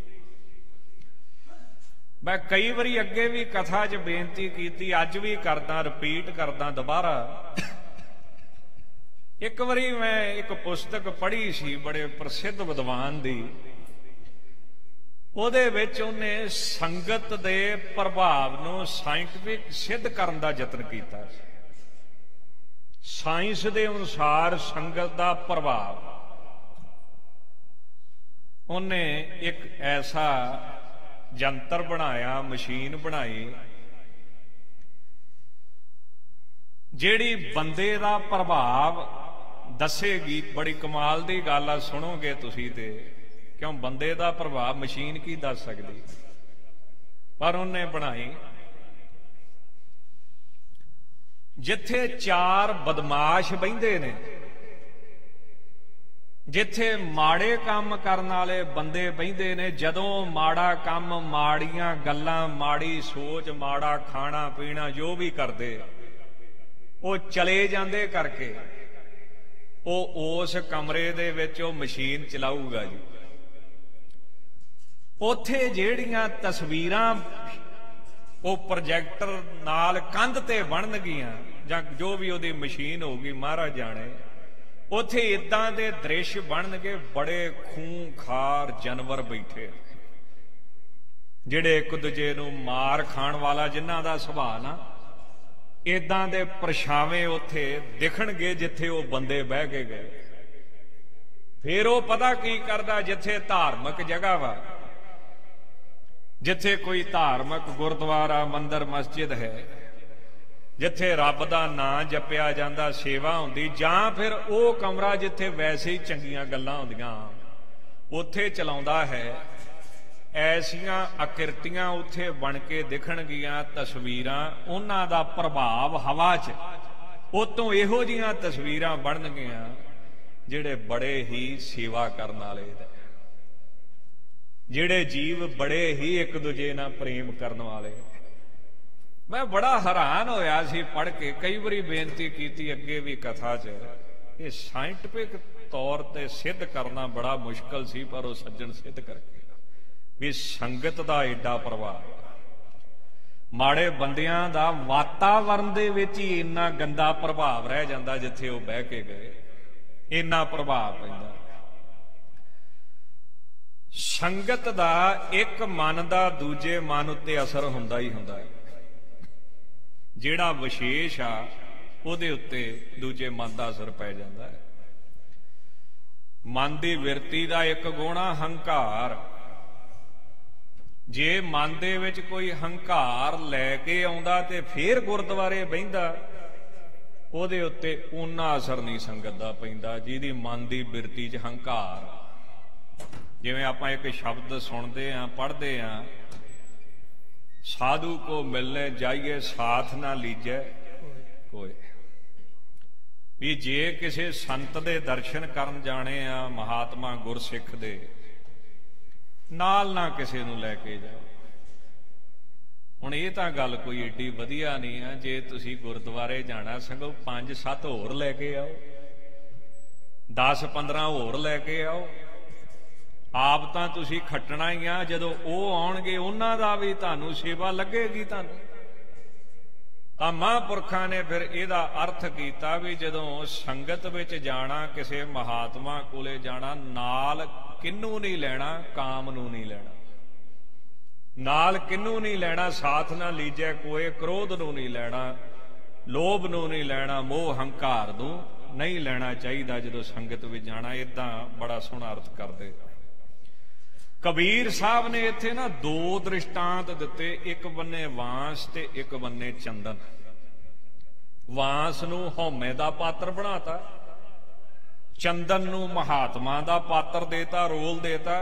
Speaker 1: ਮੈਂ ਕਈ ਵਾਰੀ ਅੱਗੇ ਵੀ ਕਥਾ 'ਚ ਬੇਨਤੀ ਕੀਤੀ, ਅੱਜ ਵੀ ਕਰਦਾ, ਰਿਪੀਟ ਕਰਦਾ ਦੁਬਾਰਾ। ਇੱਕ ਵਾਰੀ ਮੈਂ ਇੱਕ ਪੁਸਤਕ ਪੜ੍ਹੀ ਸੀ ਬੜੇ ਪ੍ਰਸਿੱਧ ਵਿਦਵਾਨ ਦੀ। ਉਹਦੇ ਵਿੱਚ ਉਹਨੇ ਸੰਗਤ ਦੇ ਪ੍ਰਭਾਵ ਨੂੰ ਸਾਇੰਟਿਫਿਕ ਸਿੱਧ ਕਰਨ ਦਾ ਯਤਨ ਕੀਤਾ। ਸਾਇੰਸ ਦੇ ਅਨੁਸਾਰ ਸੰਗਤ ਦਾ ਪ੍ਰਭਾਵ ਉਹਨੇ ਇੱਕ ਐਸਾ ਜੰਤਰ ਬਣਾਇਆ, ਮਸ਼ੀਨ ਬਣਾਈ, ਜਿਹੜੀ ਬੰਦੇ ਦਾ ਪ੍ਰਭਾਵ ਦੱਸੇਗੀ। ਬੜੀ ਕਮਾਲ ਦੀ ਗੱਲ ਆ, ਸੁਣੋਗੇ ਤੁਸੀਂ ਤੇ, ਕਿਉਂ ਬੰਦੇ ਦਾ ਪ੍ਰਭਾਵ ਮਸ਼ੀਨ ਕੀ ਦੱਸ ਸਕਦੀ, ਪਰ ਉਹਨੇ ਬਣਾਈ। ਜਿੱਥੇ 4 ਬਦਮਾਸ਼ ਬਹਿੰਦੇ ਨੇ, ਜਿੱਥੇ ਮਾੜੇ ਕੰਮ ਕਰਨ ਵਾਲੇ ਬੰਦੇ ਬਹਿੰਦੇ ਨੇ, ਜਦੋਂ ਮਾੜਾ ਕੰਮ, ਮਾੜੀਆਂ ਗੱਲਾਂ, ਮਾੜੀ ਸੋਚ, ਮਾੜਾ ਖਾਣਾ ਪੀਣਾ ਜੋ ਵੀ ਕਰਦੇ ਉਹ ਚਲੇ ਜਾਂਦੇ ਕਰਕੇ, ਉਹ ਉਸ ਕਮਰੇ ਦੇ ਵਿੱਚ ਉਹ ਮਸ਼ੀਨ ਚਲਾਊਗਾ ਜੀ। ਉੱਥੇ ਜਿਹੜੀਆਂ ਤਸਵੀਰਾਂ ਉਹ ਪ੍ਰੋਜੈਕਟਰ ਨਾਲ ਕੰਧ ਤੇ ਬਣਨਗੀਆਂ ਜਾਂ ਜੋ ਵੀ ਉਹਦੀ ਮਸ਼ੀਨ ਹੋਊਗੀ ਮਹਾਰਾਜ ਜਾਣੇ, ਉੱਥੇ ਇਦਾਂ ਦੇ ਦ੍ਰਿਸ਼ ਬਣਨਗੇ, ਬੜੇ ਖੂੰਖਾਰ ਜਾਨਵਰ ਬੈਠੇ, ਜਿਹੜੇ ਇੱਕ ਦੂਜੇ ਨੂੰ ਮਾਰ ਖਾਣ ਵਾਲਾ ਜਿਨ੍ਹਾਂ ਦਾ ਸੁਭਾਅ ਨਾ, ਇਦਾਂ ਦੇ ਪਰਛਾਵੇਂ ਉੱਥੇ ਦਿਖਣਗੇ ਜਿੱਥੇ ਉਹ ਬੰਦੇ ਬਹਿ ਕੇ ਗਏ। ਫਿਰ ਉਹ ਪਤਾ ਕੀ ਕਰਦਾ, ਜਿੱਥੇ ਧਾਰਮਿਕ ਜਗ੍ਹਾ ਵਾ, ਜਿੱਥੇ ਕੋਈ ਧਾਰਮਿਕ ਗੁਰਦੁਆਰਾ, ਮੰਦਿਰ, ਮਸਜਿਦ ਹੈ, ਜਿੱਥੇ ਰੱਬ ਦਾ ਨਾਂ ਜਪਿਆ ਜਾਂਦਾ, ਸੇਵਾ ਹੁੰਦੀ, ਜਾਂ ਫਿਰ ਉਹ ਕਮਰਾ ਜਿੱਥੇ ਵੈਸੇ ਹੀ ਚੰਗੀਆਂ ਗੱਲਾਂ ਹੁੰਦੀਆਂ, ਉੱਥੇ ਚਲਾਉਂਦਾ ਹੈ। ਐਸੀਆਂ ਆਕਿਰਤੀਆਂ ਉੱਥੇ ਬਣ ਕੇ ਦਿਖਣਗੀਆਂ, ਤਸਵੀਰਾਂ, ਉਹਨਾਂ ਦਾ ਪ੍ਰਭਾਵ ਹਵਾ 'ਚ, ਉਤੋਂ ਇਹੋ ਜਿਹੀਆਂ ਤਸਵੀਰਾਂ ਬਣਨਗੀਆਂ ਜਿਹੜੇ ਬੜੇ ਹੀ ਸੇਵਾ ਕਰਨ ਵਾਲੇ, ਜਿਹੜੇ ਜੀਵ ਬੜੇ ਹੀ ਇੱਕ ਦੂਜੇ ਨਾਲ ਪ੍ਰੇਮ ਕਰਨ ਵਾਲੇ। ਮੈਂ ਬੜਾ ਹੈਰਾਨ ਹੋਇਆ ਸੀ ਪੜ੍ਹ ਕੇ, ਕਈ ਵਾਰੀ ਬੇਨਤੀ ਕੀਤੀ ਅੱਗੇ ਵੀ ਕਥਾ 'ਚ, ਇਹ ਸਾਇੰਟਿਫਿਕ ਤੌਰ ਤੇ ਸਿੱਧ ਕਰਨਾ ਬੜਾ ਮੁਸ਼ਕਲ ਸੀ, ਪਰ ਉਹ ਸੱਜਣ ਸਿੱਧ ਕਰਕੇ ਵੀ ਸੰਗਤ ਦਾ ਏਡਾ ਪ੍ਰਭਾਵ, ਮਾੜੇ ਬੰਦਿਆਂ ਦਾ ਵਾਤਾਵਰਨ ਦੇ ਵਿੱਚ ਹੀ ਇੰਨਾ ਗੰਦਾ ਪ੍ਰਭਾਵ ਰਹਿ ਜਾਂਦਾ ਜਿੱਥੇ ਉਹ ਬਹਿ ਕੇ ਗਏ, ਇੰਨਾ ਪ੍ਰਭਾਵ ਪੈਂਦਾ। ਸੰਗਤ ਦਾ ਇੱਕ ਮਨ ਦਾ ਦੂਜੇ ਮਨ ਉੱਤੇ ਅਸਰ ਹੁੰਦਾ ਹੀ ਹੁੰਦਾ ਹੈ। ਜਿਹੜਾ ਵਿਸ਼ੇਸ਼ ਆ ਉਹਦੇ ਉੱਤੇ ਦੂਜੇ ਮਨ ਦਾ ਅਸਰ ਪੈ ਜਾਂਦਾ ਹੈ। ਮਨ ਦੀ ਬਿਰਤੀ ਦਾ ਇੱਕ ਗੁਣ ਆ ਹੰਕਾਰ। ਜੇ ਮਨ ਦੇ ਵਿੱਚ ਕੋਈ ਹੰਕਾਰ ਲੈ ਕੇ ਆਉਂਦਾ ਤੇ ਫੇਰ ਗੁਰਦੁਆਰੇ ਬਹਿੰਦਾ, ਉਹਦੇ ਉੱਤੇ ਓਨਾ ਅਸਰ ਨਹੀਂ ਸੰਗਤ ਦਾ ਪੈਂਦਾ ਜਿਹਦੀ ਮਨ ਦੀ ਬਿਰਤੀ 'ਚ ਹੰਕਾਰ। ਜਿਵੇਂ ਆਪਾਂ ਇੱਕ ਸ਼ਬਦ ਸੁਣਦੇ ਆਂ, ਪੜ੍ਹਦੇ ਆਂ, ਸਾਧੂ ਕੋ ਮਿਲਨੇ ਜਾਈਏ ਸਾਥ ਨਾ ਲੀਜੈ ਕੋਈ। ਵੀ ਜੇ ਕਿਸੇ ਸੰਤ ਦੇ ਦਰਸ਼ਨ ਕਰਨ ਜਾਣੇ ਆ, ਮਹਾਤਮਾ ਗੁਰਸਿੱਖ ਦੇ, ਨਾਲ ਨਾ ਕਿਸੇ ਨੂੰ ਲੈ ਕੇ ਜਾਓ। ਹੁਣ ਇਹ ਤਾਂ ਗੱਲ ਕੋਈ ਏਡੀ ਵਧੀਆ ਨਹੀਂ ਆ, ਜੇ ਤੁਸੀਂ ਗੁਰਦੁਆਰੇ ਜਾਣਾ ਸਗੋਂ 5-7 ਹੋਰ ਲੈ ਕੇ ਆਓ, 10-15 ਹੋਰ ਲੈ ਕੇ ਆਓ। ਆਪ ਤਾਂ ਤੁਸੀਂ ਖੱਟਣਾ ਹੀ ਆ, ਜਦੋਂ ਉਹ ਆਉਣਗੇ ਉਹਨਾਂ ਦਾ ਵੀ ਤੁਹਾਨੂੰ ਸੇਵਾ ਲੱਗੇਗੀ। ਤੁਹਾਨੂੰ ਤਾਂ ਮਹਾਂਪੁਰਖਾਂ ਨੇ ਫਿਰ ਇਹਦਾ ਅਰਥ ਕੀਤਾ ਵੀ ਜਦੋਂ ਸੰਗਤ ਵਿੱਚ ਜਾਣਾ, ਕਿਸੇ ਮਹਾਤਮਾ ਕੋਲੇ ਜਾਣਾ, ਨਾਲ ਕਿਹਨੂੰ ਨਹੀਂ ਲੈਣਾ, ਕਾਮ ਨੂੰ ਨਹੀਂ ਲੈਣਾ, ਨਾਲ ਕਿਹਨੂੰ ਨਹੀਂ ਲੈਣਾ, ਸਾਥ ਨਾ ਲੀਜੈ ਕੋਏ, ਕ੍ਰੋਧ ਨੂੰ ਨਹੀਂ ਲੈਣਾ, ਲੋਭ ਨੂੰ ਨਹੀਂ ਲੈਣਾ, ਮੋਹ ਹੰਕਾਰ ਨੂੰ ਨਹੀਂ ਲੈਣਾ ਚਾਹੀਦਾ ਜਦੋਂ ਸੰਗਤ ਵਿੱਚ ਜਾਣਾ। ਏਦਾਂ ਬੜਾ ਸੋਹਣਾ ਅਰਥ ਕਰਦੇ ਕਬੀਰ ਸਾਹਿਬ ਨੇ ਇੱਥੇ ਨਾ 2 ਦ੍ਰਿਸ਼ਟਾਂਤ ਦਿੱਤੇ, ਇੱਕ ਬੰਨੇ ਵਾਂਸ ਤੇ ਇੱਕ ਬੰਨੇ ਚੰਦਨ। ਵਾਂਸ ਨੂੰ ਹਉਮੈ ਦਾ ਪਾਤਰ ਬਣਾਤਾ, ਚੰਦਨ ਨੂੰ ਮਹਾਤਮਾ ਦਾ ਪਾਤਰ ਦੇਤਾ, ਰੋਲ ਦੇਤਾ।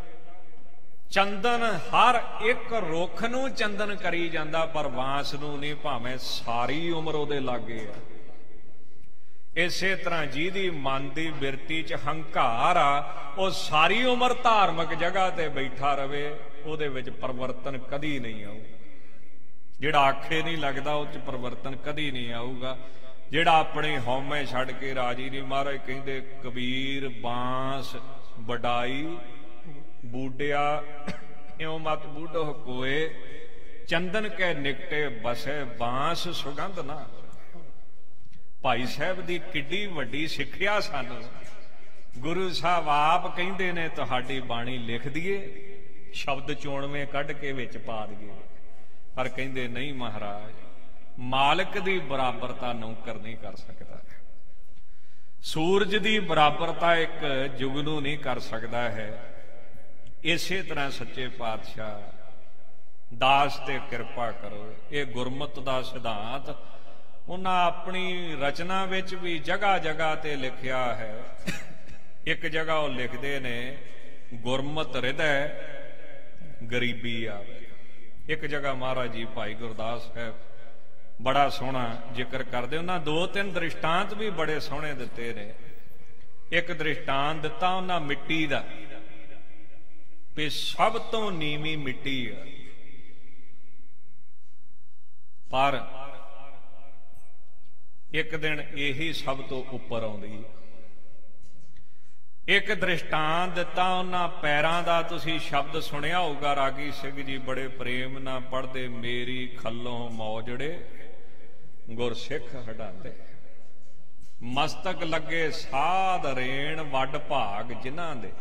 Speaker 1: ਚੰਦਨ ਹਰ ਇੱਕ ਰੁੱਖ ਨੂੰ ਚੰਦਨ ਕਰੀ ਜਾਂਦਾ, ਪਰ ਵਾਂਸ ਨੂੰ ਨਹੀਂ, ਭਾਵੇਂ ਸਾਰੀ ਉਮਰ ਉਹਦੇ ਲਾਗੇ ਆ। ਇਸੇ ਤਰ੍ਹਾਂ ਜਿਹਦੀ ਮਨ ਦੀ ਬਿਰਤੀ 'ਚ ਹੰਕਾਰ ਆ, ਉਹ ਸਾਰੀ ਉਮਰ ਧਾਰਮਿਕ ਜਗ੍ਹਾ ਤੇ ਬੈਠਾ ਰਵੇ, ਉਹਦੇ ਵਿੱਚ ਪਰਿਵਰਤਨ ਕਦੀ ਨਹੀਂ ਆਊ। ਜਿਹੜਾ ਆਖੇ ਨਹੀਂ ਲੱਗਦਾ ਉਹ 'ਚ ਪਰਿਵਰਤਨ ਕਦੀ ਨਹੀਂ ਆਊਗਾ। ਜਿਹੜਾ ਆਪਣੇ ਹਉਮੈ ਛੱਡ ਕੇ ਰਾਜੀ ਨਹੀਂ, ਮਹਾਰਾਜ ਕਹਿੰਦੇ ਕਬੀਰ ਬਾਂਸ ਵਡਾਈ ਬੂਡਿਆ ਇਉਂ ਮਤ ਬੂਢੋ ਕੋਏ, ਚੰਦਨ ਕੈ ਨਿਕਟੇ ਬਸੇ ਬਾਂਸ ਸੁਗੰਧ ਨਾ। ਭਾਈ ਸਾਹਿਬ ਦੀ ਕਿੱਡੀ ਵੱਡੀ ਸਿੱਖਿਆ ਸਾਨੂੰ ਗੁਰੂ ਸਾਹਿਬ ਆਪ ਕਹਿੰਦੇ ਨੇ, ਤੁਹਾਡੀ ਬਾਣੀ ਲਿਖ ਦਈਏ, ਸ਼ਬਦ ਚੋਣਵੇਂ ਕੱਢ ਕੇ ਵਿੱਚ ਪਾ ਦਈਏ, ਪਰ ਕਹਿੰਦੇ ਨਹੀਂ ਮਹਾਰਾਜ, ਮਾਲਕ ਦੀ ਬਰਾਬਰਤਾ ਨੌਕਰ ਨਹੀਂ ਕਰ ਸਕਦਾ, ਸੂਰਜ ਦੀ ਬਰਾਬਰਤਾ ਇੱਕ ਜੁਗਨੂ ਨਹੀਂ ਕਰ ਸਕਦਾ ਹੈ। ਇਸੇ ਤਰ੍ਹਾਂ ਸੱਚੇ ਪਾਤਸ਼ਾਹ ਦਾਸ ਤੇ ਕਿਰਪਾ ਕਰੋ। ਇਹ ਗੁਰਮਤ ਦਾ ਸਿਧਾਂਤ ਉਹਨਾਂ ਆਪਣੀ ਰਚਨਾ ਵਿੱਚ ਵੀ ਜਗ੍ਹਾ ਜਗ੍ਹਾ ਤੇ ਲਿਖਿਆ ਹੈ। ਇੱਕ ਜਗ੍ਹਾ ਉਹ ਲਿਖਦੇ ਨੇ, ਗੁਰਮਤ ਹਿਰਦੈ ਗਰੀਬੀ ਆਵੇ। ਇੱਕ ਜਗ੍ਹਾ ਮਹਾਰਾਜ ਜੀ ਭਾਈ ਗੁਰਦਾਸ ਸਾਹਿਬ ਬੜਾ ਸੋਹਣਾ ਜ਼ਿਕਰ ਕਰਦੇ। ਉਹਨਾਂ 2-3 ਦ੍ਰਿਸ਼ਟਾਂਤ ਵੀ ਬੜੇ ਸੋਹਣੇ ਦਿੱਤੇ ਨੇ। ਇੱਕ ਦ੍ਰਿਸ਼ਟਾਂਤ ਦਿੱਤਾ ਉਹਨਾਂ ਮਿੱਟੀ ਦਾ, ਵੀ ਸਭ ਤੋਂ ਨੀਵੀਂ ਮਿੱਟੀ ਆ, ਪਰ ਇੱਕ ਦਿਨ ਇਹੀ ਸਭ ਤੋਂ ਉੱਪਰ ਆਉਂਦੀ ਹੈ। ਇੱਕ ਦ੍ਰਿਸ਼ਟਾਂਤ ਦਿੱਤਾ ਉਹਨਾਂ ਪੈਰਾਂ ਦਾ। ਤੁਸੀਂ ਸ਼ਬਦ ਸੁਣਿਆ ਹੋਊਗਾ, ਰਾਗੀ ਸਿੰਘ ਜੀ ਬੜੇ ਪ੍ਰੇਮ ਨਾਲ ਪੜ੍ਹਦੇ, ਮੇਰੀ ਖੱਲੋਂ ਮੌਜੜੇ ਗੁਰਸਿੱਖ ਹਟਾਉਂਦੇ, ਮਸਤਕ ਲੱਗੇ ਸਾਧ ਰੇਣ ਵੱਡ ਭਾਗ ਜਿਨ੍ਹਾਂ ਦੇ।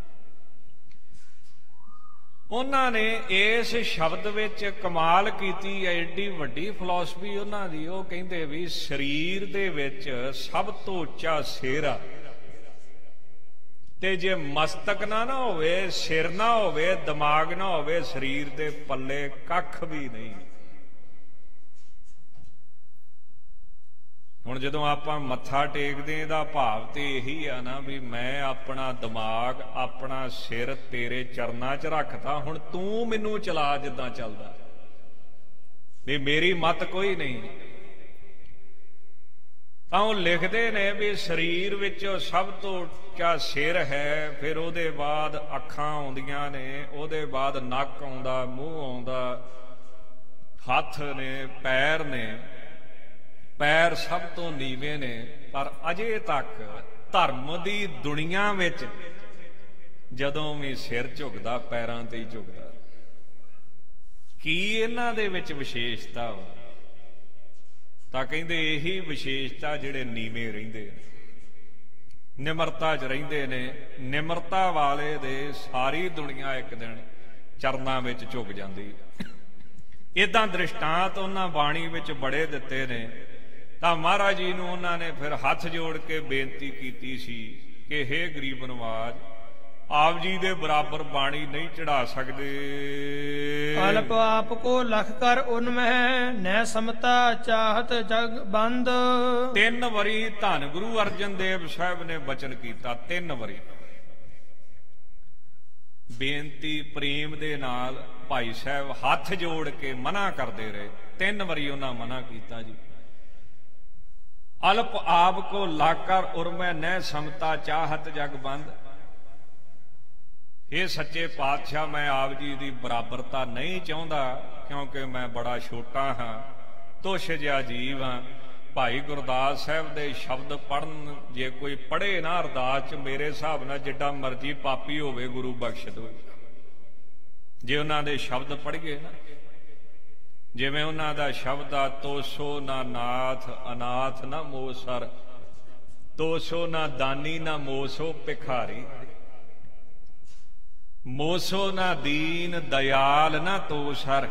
Speaker 1: ਉਹਨਾਂ ਨੇ ਇਸ ਸ਼ਬਦ ਵਿੱਚ ਕਮਾਲ ਕੀਤੀ, ਐਡੀ ਵੱਡੀ ਫਿਲਾਸਫੀ ਉਹਨਾਂ ਦੀ। ਉਹ ਕਹਿੰਦੇ ਵੀ ਸਰੀਰ ਦੇ ਵਿੱਚ ਸਭ ਤੋਂ ਉੱਚਾ ਸਿਰ ਆ, ਤੇ ਜੇ ਮਸਤਕ ਨਾ ਹੋਵੇ, ਸਿਰ ਨਾ ਹੋਵੇ, ਦਿਮਾਗ ਨਾ ਹੋਵੇ, ਸਰੀਰ ਦੇ ਪੱਲੇ ਕੱਖ ਵੀ ਨਹੀਂ। ਹੁਣ ਜਦੋਂ ਆਪਾਂ ਮੱਥਾ ਟੇਕਦੇ, ਇਹਦਾ ਭਾਵ ਤੇ ਇਹੀ ਆ ਨਾ ਵੀ ਮੈਂ ਆਪਣਾ ਦਿਮਾਗ, ਆਪਣਾ ਸਿਰ ਤੇਰੇ ਚਰਨਾਂ 'ਚ ਰੱਖਤਾ, ਹੁਣ ਤੂੰ ਮੈਨੂੰ ਚਲਾ ਜਿੱਦਾਂ ਚੱਲਦਾ, ਵੀ ਮੇਰੀ ਮੱਤ ਕੋਈ ਨਹੀਂ। ਤਾਂ ਉਹ ਲਿਖਦੇ ਨੇ ਵੀ ਸਰੀਰ ਵਿੱਚ ਸਭ ਤੋਂ ਉੱਚਾ ਸਿਰ ਹੈ, ਫਿਰ ਉਹਦੇ ਬਾਅਦ ਅੱਖਾਂ ਆਉਂਦੀਆਂ ਨੇ, ਉਹਦੇ ਬਾਅਦ ਨੱਕ ਆਉਂਦਾ, ਮੂੰਹ ਆਉਂਦਾ, ਹੱਥ ਨੇ, ਪੈਰ ਨੇ। ਪੈਰ ਸਭ ਤੋਂ ਨੀਵੇਂ ਨੇ, ਪਰ ਅਜੇ ਤੱਕ ਧਰਮ ਦੀ ਦੁਨੀਆ ਵਿੱਚ ਜਦੋਂ ਵੀ ਸਿਰ ਝੁਕਦਾ, ਪੈਰਾਂ ਤੇ ਹੀ ਝੁਕਦਾ। ਕੀ ਇਹਨਾਂ ਦੇ ਵਿੱਚ ਵਿਸ਼ੇਸ਼ਤਾ ਵਾ? ਤਾਂ ਕਹਿੰਦੇ ਇਹੀ ਵਿਸ਼ੇਸ਼ਤਾ ਜਿਹੜੇ ਨੀਵੇਂ ਰਹਿੰਦੇ ਨੇ, ਨਿਮਰਤਾ 'ਚ ਰਹਿੰਦੇ ਨੇ। ਨਿਮਰਤਾ ਵਾਲੇ ਦੇ ਸਾਰੀ ਦੁਨੀਆ ਇੱਕ ਦਿਨ ਚਰਨਾਂ ਵਿੱਚ ਝੁਕ ਜਾਂਦੀ। ਏਦਾਂ ਦ੍ਰਿਸ਼ਟਾਂਤ ਉਹਨਾਂ ਬਾਣੀ ਵਿੱਚ ਬੜੇ ਦਿੱਤੇ ਨੇ। ਤਾਂ ਮਹਾਰਾਜ ਜੀ ਨੂੰ ਉਹਨਾਂ ਨੇ ਫਿਰ ਹੱਥ ਜੋੜ ਕੇ ਬੇਨਤੀ ਕੀਤੀ ਸੀ ਕਿ ਹੇ ਗਰੀਬ ਨਵਾਜ, ਆਪ ਜੀ ਦੇ ਬਰਾਬਰ ਬਾਣੀ ਨਹੀਂ ਚੜਾ ਸਕਦੇ।
Speaker 2: ਅਲਪ ਆਪ ਕੋ ਲਖ ਕਰ ਉਨਮਹਿ, ਨੈ ਸਮਤਾ ਚਾਹਤ ਜਗ ਬੰਦ।
Speaker 1: 3 ਵਾਰੀ ਧੰਨ ਗੁਰੂ ਅਰਜਨ ਦੇਵ ਸਾਹਿਬ ਨੇ ਬਚਨ ਕੀਤਾ। 3 ਵਾਰੀ ਬੇਨਤੀ ਪ੍ਰੇਮ ਦੇ ਨਾਲ ਭਾਈ ਸਾਹਿਬ ਹੱਥ ਜੋੜ ਕੇ ਮਨਾ ਕਰਦੇ ਰਹੇ। 3 ਵਾਰੀ ਉਹਨਾਂ ਮਨਾ ਕੀਤਾ ਜੀ। ਅਲਪ ਆਪ ਕੋ ਲਾਕਰ ਉਰਮੈ ਨੈ ਸਮਤਾ ਚਾਹਤ ਜਗ ਬੰਦ। ਇਹ ਸੱਚੇ ਪਾਤਸ਼ਾਹ, ਮੈਂ ਆਪ ਜੀ ਦੀ ਬਰਾਬਰਤਾ ਨਹੀਂ ਚਾਹੁੰਦਾ, ਕਿਉਂਕਿ ਮੈਂ ਬੜਾ ਛੋਟਾ ਹਾਂ, ਤੁਛ ਜਿਹਾ ਜੀਵ ਹਾਂ। ਭਾਈ ਗੁਰਦਾਸ ਸਾਹਿਬ ਦੇ ਸ਼ਬਦ ਪੜ੍ਹਨ, ਜੇ ਕੋਈ ਪੜ੍ਹੇ ਨਾ ਅਰਦਾਸ 'ਚ, ਮੇਰੇ ਹਿਸਾਬ ਨਾਲ ਜਿੱਡਾ ਮਰਜ਼ੀ ਪਾਪੀ ਹੋਵੇ ਗੁਰੂ ਬਖਸ਼ ਦੋ। ਜੇ ਉਹਨਾਂ ਦੇ ਸ਼ਬਦ ਪੜ੍ਹੀਏ ਨਾ, ਜਿਵੇਂ ਉਹਨਾਂ ਦਾ ਸ਼ਬਦ ਆ, ਤੋਸੋ ਨਾ ਨਾਥ ਅਨਾਥ ਨਾ ਮੋਸਰ, ਤੋਸੋ ਨਾ ਦਾਨੀ ਨਾ ਮੋਸੋ ਭਿਖਾਰੀ, ਮੋਸੋ ਨਾ ਦੀਨ ਦਇਆਲ ਨਾ ਤੋਸਰ,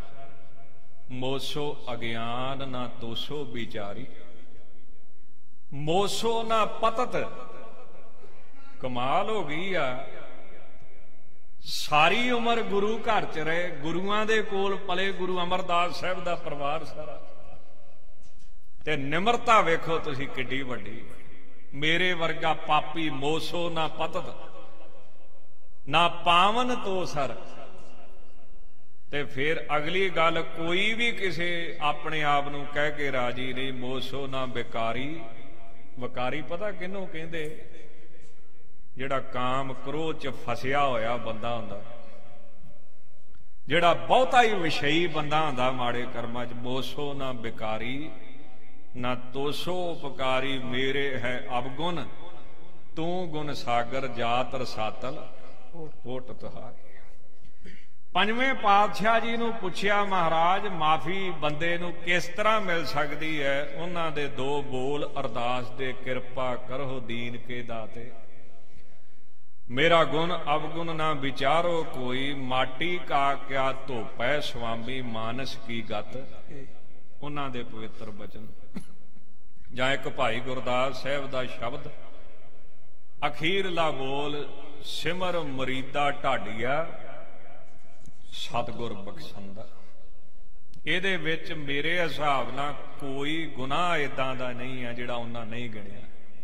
Speaker 1: ਮੋਸੋ ਅਗਿਆਨ ਨਾ ਤੋਸੋ ਵਿਚਾਰੀ, ਮੋਸੋ ਨਾ ਪਤਤ। ਕਮਾਲ ਹੋ ਗਈ ਆ। ਸਾਰੀ ਉਮਰ ਗੁਰੂ ਘਰ 'ਚ ਰਹੇ, ਗੁਰੂਆਂ ਦੇ ਕੋਲ ਪਲੇ, ਗੁਰੂ ਅਮਰਦਾਸ ਸਾਹਿਬ ਦਾ ਪਰਿਵਾਰ ਸਾਰਾ, ਤੇ ਨਿਮਰਤਾ ਵੇਖੋ ਤੁਸੀਂ ਕਿੱਡੀ ਵੱਡੀ। ਮੇਰੇ ਵਰਗਾ ਪਾਪੀ ਮੋਸੋ ਨਾ ਪਤਤ ਨਾ ਪਾਵਨ ਤੋਸਰ। ਤੇ ਫਿਰ ਅਗਲੀ ਗੱਲ, ਕੋਈ ਵੀ ਕਿਸੇ ਆਪਣੇ ਆਪ ਨੂੰ ਕਹਿ ਕੇ ਰਾਜੀ ਨਹੀਂ। ਮੋਸੋ ਨਾ ਵਿਕਾਰੀ। ਵਿਕਾਰੀ ਪਤਾ ਕਿਹਨੂੰ ਕਹਿੰਦੇ? ਜਿਹੜਾ ਕਾਮ ਕ੍ਰੋਧ 'ਚ ਫਸਿਆ ਹੋਇਆ ਬੰਦਾ ਹੁੰਦਾ, ਜਿਹੜਾ ਬਹੁਤਾ ਹੀ ਵਿਸ਼ਈ ਬੰਦਾ ਹੁੰਦਾ ਮਾੜੇ ਕਰਮਾਂ 'ਚ। ਮੋਸੋ ਨਾ ਵਿਕਾਰੀ ਨਾ ਤੋਸੋ ਉਪਕਾਰੀ, ਮੇਰੇ ਹੈ ਅਵਗੁਣ ਤੂੰ ਗੁਣ ਸਾਗਰ, ਜਾਤ ਰਸਾਤਲ ਓਟ ਤੁਹਾਰੀ। 5ਵੇਂ ਪਾਤਸ਼ਾਹ ਜੀ ਨੂੰ ਪੁੱਛਿਆ, ਮਹਾਰਾਜ ਮਾਫੀ ਬੰਦੇ ਨੂੰ ਕਿਸ ਤਰ੍ਹਾਂ ਮਿਲ ਸਕਦੀ ਹੈ? ਉਹਨਾਂ ਦੇ 2 ਬੋਲ ਅਰਦਾਸ ਦੇ, ਕਿਰਪਾ ਕਰੋ ਦੀਨ ਕੇ ਦਾਤੇ, ਮੇਰਾ ਗੁਣ ਅਵਗੁਣ ਨਾ ਵਿਚਾਰੋ ਕੋਈ, ਮਾਟੀ ਕਾ ਕਿਆ ਧੋਪੈ ਸੁਆਮੀ ਮਾਨਸ ਕੀ ਗਤ। ਉਹਨਾਂ ਦੇ ਪਵਿੱਤਰ ਬਚਨ। ਜਾਂ ਇੱਕ ਭਾਈ ਗੁਰਦਾਸ ਸਾਹਿਬ ਦਾ ਸ਼ਬਦ, ਅਖੀਰਲਾ ਬੋਲ, ਸਿਮਰ ਮਰੀਦਾ ਢਾਡੀਆ ਸਤਿਗੁਰ ਬਖਸ਼ੰਦਾ। ਇਹਦੇ ਵਿੱਚ ਮੇਰੇ ਹਿਸਾਬ ਨਾਲ ਕੋਈ ਗੁਨਾਹ ਇਦਾਂ ਦਾ ਨਹੀਂ ਹੈ ਜਿਹੜਾ ਉਹਨਾਂ ਨਹੀਂ ਗਿਣਿਆ।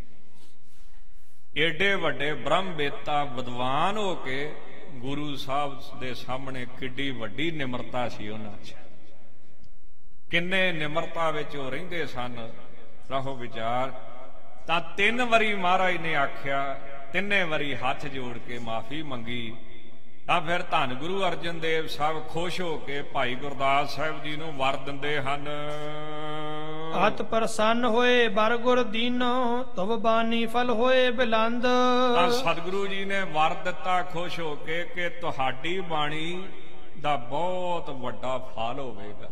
Speaker 1: ਏਡੇ ਵੱਡੇ ਬ੍ਰਹਮਵੇਤਾ ਵਿਦਵਾਨ ਹੋ ਕੇ ਗੁਰੂ ਸਾਹਿਬ ਦੇ ਸਾਹਮਣੇ ਕਿੱਡੀ ਵੱਡੀ ਨਿਮਰਤਾ ਸੀ ਉਹਨਾਂ 'ਚ। ਕਿੰਨੇ ਨਿਮਰਤਾ ਵਿੱਚ ਉਹ ਰਹਿੰਦੇ ਸਨ। ਰਹੋ ਵਿਚਾਰ। ਤਾਂ 3 ਵਾਰੀ ਮਹਾਰਾਜ ਨੇ ਆਖਿਆ, 3 ਵਾਰੀ ਹੱਥ ਜੋੜ ਕੇ ਮਾਫੀ ਮੰਗੀ। ਤਾਂ ਫਿਰ ਧੰਨ ਗੁਰੂ ਅਰਜਨ ਦੇਵ ਸਾਹਿਬ ਖੁਸ਼ ਹੋ ਕੇ ਭਾਈ ਗੁਰਦਾਸ ਸਾਹਿਬ ਜੀ ਨੂੰ ਵਰ ਦਿੰਦੇ ਹਨ।
Speaker 2: ਅਤ ਪ੍ਰਸੰਨ ਹੋਏ ਬਰ ਗੁਰ ਦੀਨੋ, ਤੁਮ ਬਾਨੀ ਫਲ ਹੋਏ ਬਿਲੰਦ।
Speaker 1: ਤਾਂ ਸਤਿਗੁਰੂ ਜੀ ਨੇ ਵਰ ਦਿੱਤਾ ਖੁਸ਼ ਹੋ ਕੇ ਕਿ ਤੁਹਾਡੀ ਬਾਣੀ ਦਾ ਬਹੁਤ ਵੱਡਾ ਫਲ ਹੋਵੇਗਾ।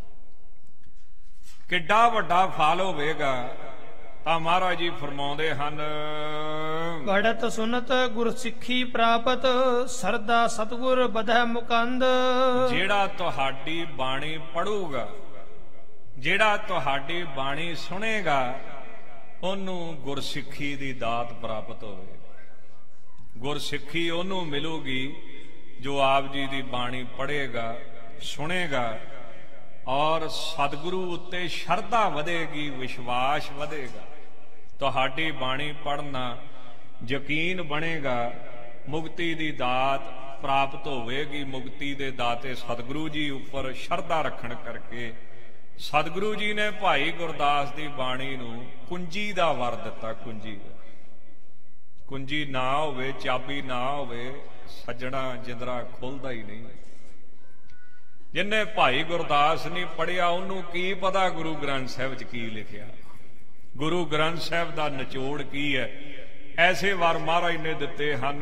Speaker 1: ਕਿੱਡਾ ਵੱਡਾ ਫਲ ਹੋਵੇਗਾ। ਤਾਂ ਮਹਾਰਾਜ ਜੀ ਫਰਮਾਉਂਦੇ ਹਨ,
Speaker 2: ਪੜਤ ਸੁਨਤ ਗੁਰ ਸਿੱਖੀ ਪ੍ਰਾਪਤ, ਸਰਦਾ ਸਤਿਗੁਰ ਬਧੈ ਮੁਕੰਦ।
Speaker 1: ਜਿਹੜਾ ਤੁਹਾਡੀ ਬਾਣੀ ਪੜੂਗਾ, ਜਿਹੜਾ ਤੁਹਾਡੀ ਬਾਣੀ ਸੁਣੇਗਾ, ਉਹਨੂੰ ਗੁਰਸਿੱਖੀ ਦੀ ਦਾਤ ਪ੍ਰਾਪਤ ਹੋਵੇਗੀ। ਗੁਰਸਿੱਖੀ ਉਹਨੂੰ ਮਿਲੂਗੀ ਜੋ ਆਪ ਜੀ ਦੀ ਬਾਣੀ ਪੜ੍ਹੇਗਾ, ਸੁਣੇਗਾ, ਔਰ ਸਤਿਗੁਰੂ ਉੱਤੇ ਸ਼ਰਧਾ ਵਧੇਗੀ, ਵਿਸ਼ਵਾਸ ਵਧੇਗਾ। ਤੁਹਾਡੀ ਬਾਣੀ ਪੜ੍ਹਨਾ ਯਕੀਨ ਬਣੇਗਾ, ਮੁਕਤੀ ਦੀ ਦਾਤ ਪ੍ਰਾਪਤ ਹੋਵੇਗੀ। ਮੁਕਤੀ ਦੇ ਦਾਤੇ ਸਤਿਗੁਰੂ ਜੀ ਉੱਪਰ ਸ਼ਰਧਾ ਰੱਖਣ ਕਰਕੇ ਸਤਿਗੁਰੂ ਜੀ ਨੇ ਭਾਈ ਗੁਰਦਾਸ ਦੀ ਬਾਣੀ ਨੂੰ ਕੁੰਜੀ ਦਾ ਵਰ ਦਿੱਤਾ। ਕੁੰਜੀ ਦਾ, ਕੁੰਜੀ ਨਾ ਹੋਵੇ, ਚਾਬੀ ਨਾ ਹੋਵੇ, ਸੱਜਣਾ ਜਿੰਦਰਾ ਖੁੱਲਦਾ ਹੀ ਨਹੀਂ। ਜਿੰਨੇ ਭਾਈ ਗੁਰਦਾਸ ਨਹੀਂ ਪੜ੍ਹਿਆ ਉਹਨੂੰ ਕੀ ਪਤਾ ਗੁਰੂ ਗ੍ਰੰਥ ਸਾਹਿਬ 'ਚ ਕੀ ਲਿਖਿਆ, ਗੁਰੂ ਗ੍ਰੰਥ ਸਾਹਿਬ ਦਾ ਨਿਚੋੜ ਕੀ ਹੈ। ਐਸੇ ਵਾਰ ਮਹਾਰਾਜ ਨੇ ਦਿੱਤੇ ਹਨ।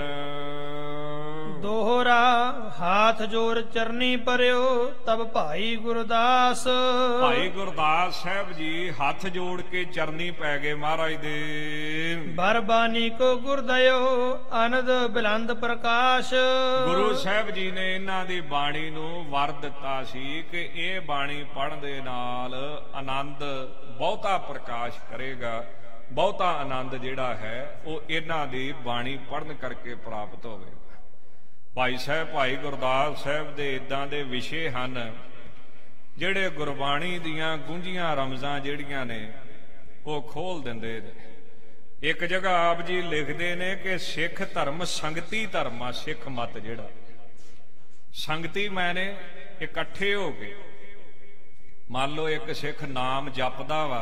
Speaker 2: ਦੋਹਰਾ ਹਾਥ ਜੋਰ ਚਰਨੀ ਪਰਿਓ, ਤਬ ਭਾਈ ਗੁਰਦਾਸ।
Speaker 1: ਭਾਈ ਗੁਰਦਾਸ ਸਾਹਿਬ ਜੀ ਹੱਥ ਜੋੜ ਕੇ ਚਰਨੀ ਪੈ ਗਏ ਮਹਾਰਾਜ ਦੇ।
Speaker 2: ਬਰਬਾਨੀ ਕੋ ਗੁਰਦਇਓ, ਅਨੰਦ ਬਿਲੰਦ ਪ੍ਰਕਾਸ਼।
Speaker 1: ਗੁਰੂ ਸਾਹਿਬ ਜੀ ਨੇ ਇਹਨਾਂ ਦੀ ਬਾਣੀ ਨੂੰ ਵਰ ਦਿੱਤਾ ਸੀ ਕਿ ਇਹ ਬਾਣੀ ਪੜ੍ਹਨ ਦੇ ਨਾਲ ਆਨੰਦ ਬਹੁਤਾ ਪ੍ਰਕਾਸ਼ ਕਰੇਗਾ। ਬਹੁਤਾ ਆਨੰਦ ਜਿਹੜਾ ਹੈ ਉਹ ਇਹਨਾਂ ਦੀ ਬਾਣੀ ਪੜ੍ਹਨ ਕਰਕੇ ਪ੍ਰਾਪਤ ਹੋਵੇਗਾ। ਭਾਈ ਸਾਹਿਬ, ਭਾਈ ਗੁਰਦਾਸ ਸਾਹਿਬ ਦੇ ਇਦਾਂ ਦੇ ਵਿਸ਼ੇ ਹਨ ਜਿਹੜੇ ਗੁਰਬਾਣੀ ਦੀਆਂ ਗੂੰਜੀਆਂ ਰਮਜ਼ਾਂ ਜਿਹੜੀਆਂ ਨੇ ਉਹ ਖੋਲ ਦਿੰਦੇ ਨੇ। ਇੱਕ ਜਗ੍ਹਾ ਆਪ ਜੀ ਲਿਖਦੇ ਨੇ ਕਿ ਸਿੱਖ ਧਰਮ ਸੰਗਤੀ ਧਰਮ ਆ। ਸਿੱਖ ਮਤ ਜਿਹੜਾ ਸੰਗਤੀ ਮੈਨੇ ਇਕੱਠੇ ਹੋ ਕੇ, ਮੰਨ ਲਓ ਇੱਕ ਸਿੱਖ ਨਾਮ ਜਪਦਾ ਵਾ,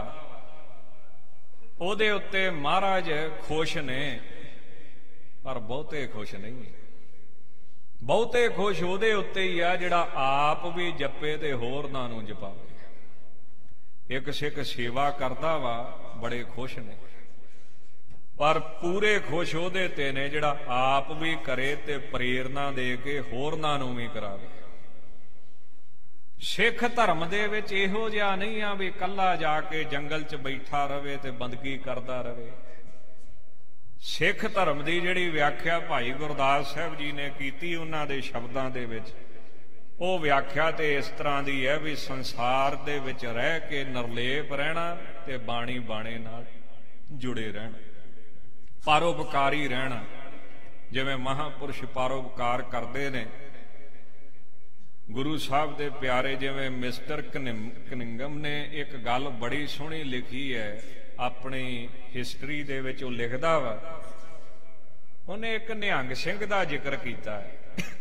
Speaker 1: ਉਹਦੇ ਉੱਤੇ ਮਹਾਰਾਜ ਖੁਸ਼ ਨੇ, ਪਰ ਬਹੁਤੇ ਖੁਸ਼ ਨਹੀਂ। ਬਹੁਤੇ ਖੁਸ਼ ਉਹਦੇ ਉੱਤੇ ਹੀ ਆ ਜਿਹੜਾ ਆਪ ਵੀ ਜਪੇ ਤੇ ਹੋਰਨਾਂ ਨੂੰ ਜਪਾਵੇ। ਇੱਕ ਸਿੱਖ ਸੇਵਾ ਕਰਦਾ ਵਾ, ਬੜੇ ਖੁਸ਼ ਨੇ, ਪਰ ਪੂਰੇ ਖੁਸ਼ ਉਹਦੇ ਤੇ ਨੇ ਜਿਹੜਾ ਆਪ ਵੀ ਕਰੇ ਤੇ ਪ੍ਰੇਰਨਾ ਦੇ ਕੇ ਹੋਰਨਾਂ ਨੂੰ ਵੀ ਕਰਾਵੇ। ਸਿੱਖ ਧਰਮ ਦੇ ਵਿੱਚ ਇਹੋ ਜਿਹਾ ਨਹੀਂ ਆ ਵੀ ਇਕੱਲਾ ਜਾ ਕੇ ਜੰਗਲ 'ਚ ਬੈਠਾ ਰਵੇ ਤੇ ਬੰਦਗੀ ਕਰਦਾ ਰਵੇ। ਸਿੱਖ ਧਰਮ ਦੀ ਜਿਹੜੀ ਵਿਆਖਿਆ ਭਾਈ ਗੁਰਦਾਸ ਸਾਹਿਬ ਜੀ ਨੇ ਕੀਤੀ ਉਹਨਾਂ ਦੇ ਸ਼ਬਦਾਂ ਦੇ ਵਿੱਚ, ਉਹ ਵਿਆਖਿਆ ਤੇ ਇਸ ਤਰ੍ਹਾਂ ਦੀ ਹੈ ਵੀ ਸੰਸਾਰ ਦੇ ਵਿੱਚ ਰਹਿ ਕੇ ਨਿਰਲੇਪ ਰਹਿਣਾ ਤੇ ਬਾਣੀ ਬਾਣੇ ਨਾਲ ਜੁੜੇ ਰਹਿਣਾ, ਪਰਉਪਕਾਰੀ ਰਹਿਣਾ। ਜਿਵੇਂ ਮਹਾਂਪੁਰਸ਼ ਪਰਉਪਕਾਰ ਕਰਦੇ ਨੇ। ਗੁਰੂ ਸਾਹਿਬ ਦੇ ਪਿਆਰੇ ਜਿਵੇਂ ਮਿਸਟਰ ਕਨਿੰਗਮ ਨੇ ਇੱਕ ਗੱਲ ਬੜੀ ਸੋਹਣੀ ਲਿਖੀ ਹੈ ਆਪਣੀ ਹਿਸਟਰੀ ਦੇ ਵਿੱਚ। ਉਹ ਲਿਖਦਾ ਵਾ, ਉਹਨੇ ਇੱਕ ਨਿਹੰਗ ਸਿੰਘ ਦਾ ਜ਼ਿਕਰ ਕੀਤਾ ਹੈ।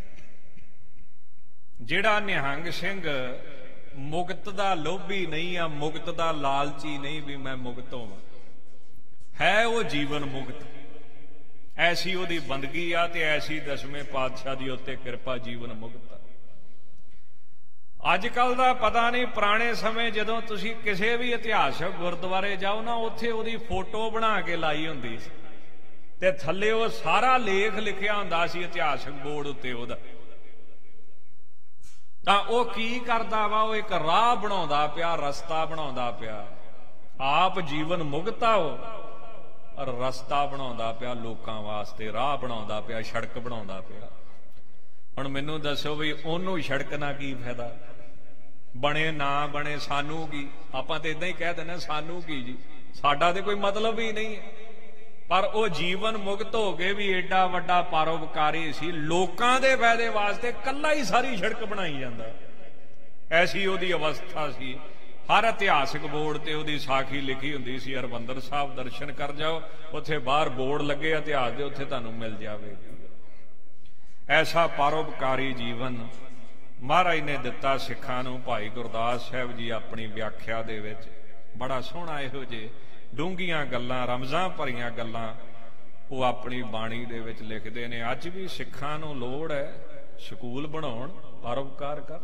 Speaker 1: ਜਿਹੜਾ ਨਿਹੰਗ ਸਿੰਘ ਮੁਕਤ ਦਾ ਲੋਭੀ ਨਹੀਂ ਆ, ਮੁਕਤ ਦਾ ਲਾਲਚੀ ਨਹੀਂ ਵੀ ਮੈਂ ਮੁਕਤ ਹੋਵਾਂ, ਹੈ ਉਹ ਜੀਵਨ ਮੁਕਤ। ਐਸੀ ਉਹਦੀ ਬੰਦਗੀ ਆ ਤੇ ਐਸੀ ਦਸਵੇਂ ਪਾਤਸ਼ਾਹ ਦੀ ਉੱਤੇ ਕਿਰਪਾ, ਜੀਵਨ ਮੁਕਤ। ਅੱਜ ਕੱਲ ਦਾ ਪਤਾ ਨਹੀਂ, ਪੁਰਾਣੇ ਸਮੇਂ ਜਦੋਂ ਤੁਸੀਂ ਕਿਸੇ ਵੀ ਇਤਿਹਾਸਕ ਗੁਰਦੁਆਰੇ ਜਾਓ ਨਾ, ਉੱਥੇ ਉਹਦੀ ਫੋਟੋ ਬਣਾ ਕੇ ਲਾਈ ਹੁੰਦੀ ਸੀ ਤੇ ਥੱਲੇ ਉਹ ਸਾਰਾ ਲੇਖ ਲਿਖਿਆ ਹੁੰਦਾ ਸੀ ਇਤਿਹਾਸਕ ਬੋਰਡ ਉੱਤੇ ਉਹਦਾ। ਤਾਂ ਉਹ ਕੀ ਕਰਦਾ ਵਾ, ਉਹ ਇੱਕ ਰਾਹ ਬਣਾਉਂਦਾ ਪਿਆ, ਰਸਤਾ ਬਣਾਉਂਦਾ ਪਿਆ। ਆਪ ਜੀਵਨ ਮੁਕਤਾ ਹੋ ਔਰ ਰਸਤਾ ਬਣਾਉਂਦਾ ਪਿਆ ਲੋਕਾਂ ਵਾਸਤੇ, ਰਾਹ ਬਣਾਉਂਦਾ ਪਿਆ, ਸੜਕ ਬਣਾਉਂਦਾ ਪਿਆ। ਹੁਣ ਮੈਨੂੰ ਦੱਸੋ ਵੀ ਉਹਨੂੰ ਸੜਕ ਨਾਲ ਕੀ ਫਾਇਦਾ? ਬਣੇ ਨਾ ਬਣੇ ਸਾਨੂੰ ਕੀ? ਆਪਾਂ ਤੇ ਇਦਾਂ ਹੀ ਕਹਿ ਦਿੰਦੇ ਸਾਨੂੰ ਕੀ ਜੀ, ਸਾਡਾ ਤੇ ਕੋਈ ਮਤਲਬ ਹੀ ਨਹੀਂ ਹੈ। ਪਰ ਉਹ ਜੀਵਨ ਮੁਕਤ ਹੋ ਕੇ ਵੀ ਏਡਾ ਵੱਡਾ ਪਰਉਪਕਾਰੀ ਸੀ। ਲੋਕਾਂ ਦੇ ਫਾਇਦੇ ਵਾਸਤੇ ਕੱਲਾ ਹੀ ਸਾਰੀ ਸੜਕ ਬਣਾਈ ਜਾਂਦਾ, ਐਸੀ ਉਹਦੀ ਅਵਸਥਾ ਸੀ। ਹਰ ਇਤਿਹਾਸਿਕ ਬੋਰਡ ਤੇ ਉਹਦੀ ਸਾਖੀ ਲਿਖੀ ਹੁੰਦੀ ਸੀ। ਹਰਿਮੰਦਰ ਸਾਹਿਬ ਦਰਸ਼ਨ ਕਰ ਜਾਓ, ਉੱਥੇ ਬਾਹਰ ਬੋਰਡ ਲੱਗੇ ਇਤਿਹਾਸ ਦੇ, ਉੱਥੇ ਤੁਹਾਨੂੰ ਮਿਲ ਜਾਵੇਗੀ। ਐਸਾ ਪਰਉਪਕਾਰੀ ਜੀਵਨ ਮਹਾਰਾਜ ਨੇ ਦਿੱਤਾ ਸਿੱਖਾਂ ਨੂੰ। ਭਾਈ ਗੁਰਦਾਸ ਸਾਹਿਬ ਜੀ ਆਪਣੀ ਵਿਆਖਿਆ ਦੇ ਵਿੱਚ ਬੜਾ ਸੋਹਣਾ ਇਹੋ ਜਿਹੇ ਡੂੰਘੀਆਂ ਗੱਲਾਂ, ਰਮਜ਼ਾਂ ਭਰੀਆਂ ਗੱਲਾਂ ਉਹ ਆਪਣੀ ਬਾਣੀ ਦੇ ਵਿੱਚ ਲਿਖਦੇ ਨੇ। ਅੱਜ ਵੀ ਸਿੱਖਾਂ ਨੂੰ ਲੋੜ ਹੈ ਸਕੂਲ ਬਣਾਉਣ, ਪਰਉਪਕਾਰ ਕਰ,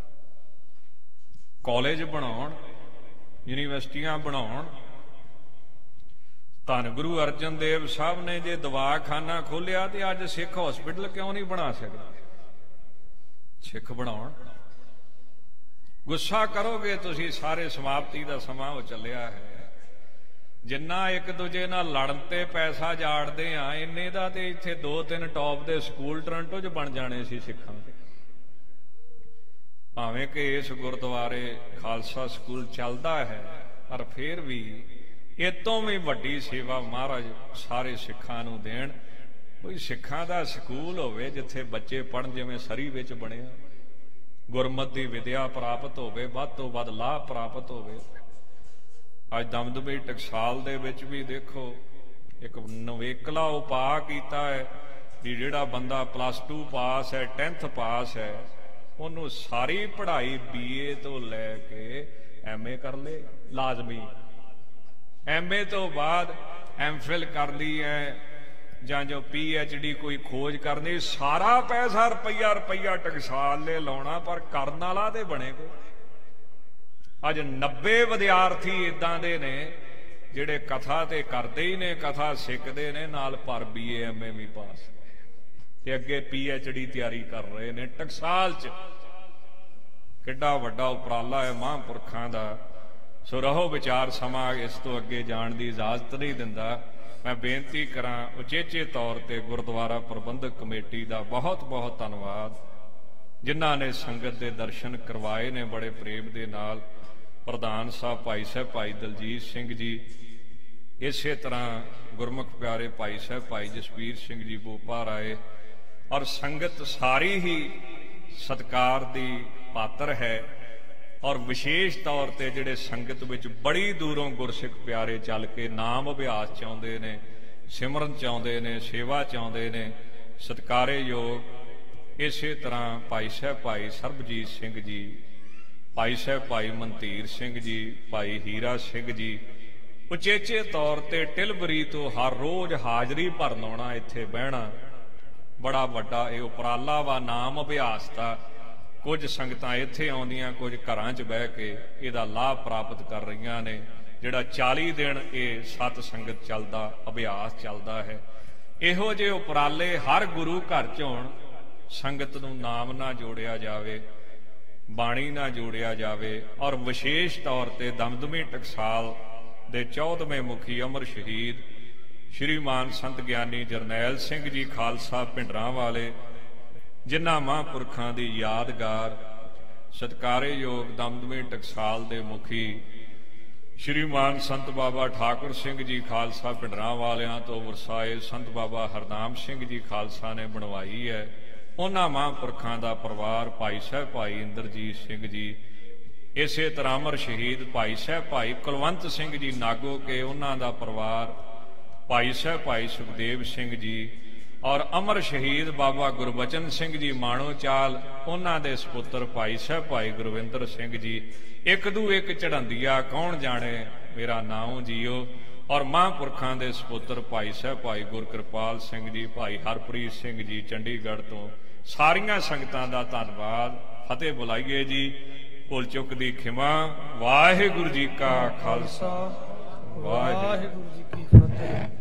Speaker 1: ਕਾਲਜ ਬਣਾਉਣ, ਯੂਨੀਵਰਸਿਟੀਆਂ ਬਣਾਉਣ। ਧੰਨ ਗੁਰੂ ਅਰਜਨ ਦੇਵ ਸਾਹਿਬ ਨੇ ਜੇ ਦਵਾਖਾਨਾ ਖੋਲਿਆ ਤੇ ਅੱਜ ਸਿੱਖ ਹਸਪੀਟਲ ਕਿਉਂ ਨਹੀਂ ਬਣਾ ਸਕਦੇ? ਸਿੱਖ ਬਣਾਉਣ। ਗੁੱਸਾ ਕਰੋਗੇ ਤੁਸੀਂ ਸਾਰੇ, ਸਮਾਪਤੀ ਦਾ ਸਮਾਂ ਹੋ ਚੱਲਿਆ ਹੈ। ਜਿੰਨਾ ਇੱਕ ਦੂਜੇ ਨਾਲ ਲੜਨ ਤੇ ਪੈਸਾ ਜਾੜਦੇ ਆ, ਇੰਨੇ ਦਾ ਤੇ ਇੱਥੇ 2-3 ਟੌਪ ਦੇ ਸਕੂਲ ਟੋਰਾਂਟੋ 'ਚ ਬਣ ਜਾਣੇ ਸੀ ਸਿੱਖਾਂ ਦੇ। ਭਾਵੇਂ ਕਿ ਇਸ ਗੁਰਦੁਆਰੇ ਖਾਲਸਾ ਸਕੂਲ ਚੱਲਦਾ ਹੈ, ਪਰ ਫਿਰ ਵੀ ਇਹ ਤੋਂ ਵੀ ਵੱਡੀ ਸੇਵਾ ਮਹਾਰਾਜ ਸਾਰੇ ਸਿੱਖਾਂ ਨੂੰ ਦੇਣ। ਕੋਈ ਸਿੱਖਾਂ ਦਾ ਸਕੂਲ ਹੋਵੇ ਜਿੱਥੇ ਬੱਚੇ ਪੜ੍ਹਨ, ਜਿਵੇਂ ਸਰੀ ਵਿੱਚ ਬਣਿਆ, ਗੁਰਮਤਿ ਦੀ ਵਿਦਿਆ ਪ੍ਰਾਪਤ ਹੋਵੇ, ਵੱਧ ਤੋਂ ਵੱਧ ਲਾਭ ਪ੍ਰਾਪਤ ਹੋਵੇ। ਅੱਜ ਦਮਦਮੀ ਟਕਸਾਲ ਦੇ ਵਿੱਚ ਵੀ ਦੇਖੋ ਇੱਕ ਨਵੇਕਲਾ ਉਪਾਅ ਕੀਤਾ ਹੈ ਵੀ ਜਿਹੜਾ ਬੰਦਾ +2 ਪਾਸ ਹੈ, 10th ਪਾਸ ਹੈ, ਉਹਨੂੰ ਸਾਰੀ ਪੜ੍ਹਾਈ BA ਤੋਂ ਲੈ ਕੇ MA ਕਰ ਲੇ ਲਾਜ਼ਮੀ। MA ਤੋਂ ਬਾਅਦ MPhil ਕਰਨੀ ਹੈ ਜਾਂ ਜੋ PhD ਕੋਈ ਖੋਜ ਕਰਨੀ, ਸਾਰਾ ਪੈਸਾ ਰੁਪਈਆ ਟਕਸਾਲ ਨੇ ਲਾਉਣਾ, ਪਰ ਕਰਨ ਵਾਲਾ ਤੇ ਬਣੇ ਕੋਈ। ਅੱਜ 90 ਵਿਦਿਆਰਥੀ ਇਦਾਂ ਦੇ ਨੇ ਜਿਹੜੇ ਕਥਾ ਤੇ ਕਰਦੇ ਹੀ ਨੇ, ਕਥਾ ਸਿੱਖਦੇ ਨੇ, ਨਾਲ ਪਰ BA MA ਵੀ ਪਾਸ, ਤੇ ਅੱਗੇ PhD ਤਿਆਰੀ ਕਰ ਰਹੇ ਨੇ ਟਕਸਾਲ 'ਚ। ਕਿੱਡਾ ਵੱਡਾ ਉਪਰਾਲਾ ਹੈ ਮਹਾਂਪੁਰਖਾਂ ਦਾ। ਸੋ ਰਹੋ ਵਿਚਾਰ, ਸਮਾਂ ਇਸ ਤੋਂ ਅੱਗੇ ਜਾਣ ਦੀ ਇਜਾਜ਼ਤ ਨਹੀਂ ਦਿੰਦਾ। ਮੈਂ ਬੇਨਤੀ ਕਰਾਂ ਉਚੇਚੇ ਤੌਰ ਤੇ ਗੁਰਦੁਆਰਾ ਪ੍ਰਬੰਧਕ ਕਮੇਟੀ ਦਾ ਬਹੁਤ ਬਹੁਤ ਧੰਨਵਾਦ, ਜਿਨ੍ਹਾਂ ਨੇ ਸੰਗਤ ਦੇ ਦਰਸ਼ਨ ਕਰਵਾਏ ਨੇ ਬੜੇ ਪ੍ਰੇਮ ਦੇ ਨਾਲ। ਪ੍ਰਧਾਨ ਸਾਹਿਬ ਭਾਈ ਸਾਹਿਬ ਭਾਈ ਦਲਜੀਤ ਸਿੰਘ ਜੀ, ਇਸੇ ਤਰ੍ਹਾਂ ਗੁਰਮੁਖ ਪਿਆਰੇ ਭਾਈ ਸਾਹਿਬ ਭਾਈ ਜਸਵੀਰ ਸਿੰਘ ਜੀ ਬੋਪਾ ਰਾਏ, ਔਰ ਸੰਗਤ ਸਾਰੀ ਹੀ ਸਤਿਕਾਰ ਦੀ ਪਾਤਰ ਹੈ। ਔਰ ਵਿਸ਼ੇਸ਼ ਤੌਰ ਤੇ ਜਿਹੜੇ ਸੰਗਤ ਵਿੱਚ ਬੜੀ ਦੂਰੋਂ ਗੁਰਸਿੱਖ ਪਿਆਰੇ ਚੱਲ ਕੇ ਨਾਮ ਅਭਿਆਸ ਚਾਹੁੰਦੇ ਨੇ, ਸਿਮਰਨ ਚਾਹੁੰਦੇ ਨੇ, ਸੇਵਾ ਚਾਹੁੰਦੇ ਨੇ, ਸਤਿਕਾਰਯੋਗ ਇਸੇ ਤਰ੍ਹਾਂ ਭਾਈ ਸਾਹਿਬ ਭਾਈ ਸਰਬਜੀਤ ਸਿੰਘ ਜੀ, ਭਾਈ ਸਾਹਿਬ ਭਾਈ ਮਨਤੀਰ ਸਿੰਘ ਜੀ, ਭਾਈ ਹੀਰਾ ਸਿੰਘ ਜੀ, ਉਚੇਚੇ ਤੌਰ ਤੇ ਟਿਲਬਰੀ ਤੋਂ ਹਰ ਰੋਜ਼ ਹਾਜ਼ਰੀ ਭਰਨ ਆਉਣਾ, ਇੱਥੇ ਬਹਿਣਾ, ਬੜਾ ਵੱਡਾ ਇਹ ਉਪਰਾਲਾ ਵਾ ਨਾਮ ਅਭਿਆਸ ਦਾ। ਕੁਝ ਸੰਗਤਾਂ ਇੱਥੇ ਆਉਂਦੀਆਂ, ਕੁਝ ਘਰਾਂ 'ਚ ਬਹਿ ਕੇ ਇਹਦਾ ਲਾਭ ਪ੍ਰਾਪਤ ਕਰ ਰਹੀਆਂ ਨੇ। ਜਿਹੜਾ 40 ਦਿਨ ਇਹ ਸਤ ਸੰਗਤ ਚੱਲਦਾ, ਅਭਿਆਸ ਚੱਲਦਾ ਹੈ। ਇਹੋ ਜਿਹੇ ਉਪਰਾਲੇ ਹਰ ਗੁਰੂ ਘਰ 'ਚ ਹੋਣ, ਸੰਗਤ ਨੂੰ ਨਾਮ ਨਾਲ ਜੋੜਿਆ ਜਾਵੇ, ਬਾਣੀ ਨਾਲ ਜੋੜਿਆ ਜਾਵੇ। ਔਰ ਵਿਸ਼ੇਸ਼ ਤੌਰ ਤੇ ਦਮਦਮੀ ਟਕਸਾਲ ਦੇ 14ਵੇਂ ਮੁਖੀ ਅਮਰ ਸ਼ਹੀਦ ਸ਼੍ਰੀਮਾਨ ਸੰਤ ਗਿਆਨੀ ਜਰਨੈਲ ਸਿੰਘ ਜੀ ਖਾਲਸਾ ਭਿੰਡਰਾਂ ਵਾਲੇ, ਜਿਨ੍ਹਾਂ ਮਹਾਂਪੁਰਖਾਂ ਦੀ ਯਾਦਗਾਰ ਸਤਿਕਾਰਯੋਗ ਦਮਦਮੀ ਟਕਸਾਲ ਦੇ ਮੁਖੀ ਸ਼੍ਰੀਮਾਨ ਸੰਤ ਬਾਬਾ ਠਾਕੁਰ ਸਿੰਘ ਜੀ ਖਾਲਸਾ ਭਿੰਡਰਾਂ ਵਾਲਿਆਂ ਤੋਂ ਵਰਸਾਏ ਸੰਤ ਬਾਬਾ ਹਰਨਾਮ ਸਿੰਘ ਜੀ ਖਾਲਸਾ ਨੇ ਬਣਵਾਈ ਹੈ। ਉਹਨਾਂ ਮਹਾਂਪੁਰਖਾਂ ਦਾ ਪਰਿਵਾਰ ਭਾਈ ਸਾਹਿਬ ਭਾਈ ਇੰਦਰਜੀਤ ਸਿੰਘ ਜੀ, ਇਸੇ ਤਰ੍ਹਾਂ ਅਮਰ ਸ਼ਹੀਦ ਭਾਈ ਸਾਹਿਬ ਭਾਈ ਕੁਲਵੰਤ ਸਿੰਘ ਜੀ ਨਾਗੋ ਕੇ, ਉਹਨਾਂ ਦਾ ਪਰਿਵਾਰ ਭਾਈ ਸਾਹਿਬ ਭਾਈ ਸੁਖਦੇਵ ਸਿੰਘ ਜੀ, ਔਰ ਅਮਰ ਸ਼ਹੀਦ ਬਾਬਾ ਗੁਰਬਚਨ ਸਿੰਘ ਜੀ ਮਾਣੋ ਚਾਲ, ਉਹਨਾਂ ਦੇ ਸਪੁੱਤਰ ਭਾਈ ਸਾਹਿਬ ਭਾਈ ਗੁਰਵਿੰਦਰ ਸਿੰਘ ਜੀ। ਇੱਕ ਦੂ ਇੱਕ ਚੜ੍ਹੰਦੀਆ ਕੌਣ ਜਾਣੇ ਮੇਰਾ ਨਾਉ ਜੀਓ। ਔਰ ਮਹਾਂਪੁਰਖਾਂ ਦੇ ਸਪੁੱਤਰ ਭਾਈ ਸਾਹਿਬ ਭਾਈ ਗੁਰਕਿਰਪਾਲ ਸਿੰਘ ਜੀ, ਭਾਈ ਹਰਪ੍ਰੀਤ ਸਿੰਘ ਜੀ ਚੰਡੀਗੜ੍ਹ ਤੋਂ। ਸਾਰੀਆਂ ਸੰਗਤਾਂ ਦਾ ਧੰਨਵਾਦ। ਫਤਿਹ ਬੁਲਾਈਏ ਜੀ। ਭੁੱਲ ਚੁੱਕ ਦੀ ਖਿਮਾ। ਵਾਹਿਗੁਰੂ ਜੀ ਕਾ ਖਾਲਸਾ, ਵਾਹਿਗੁਰੂ ਜੀ ਕੀ ਫਤਿਹ।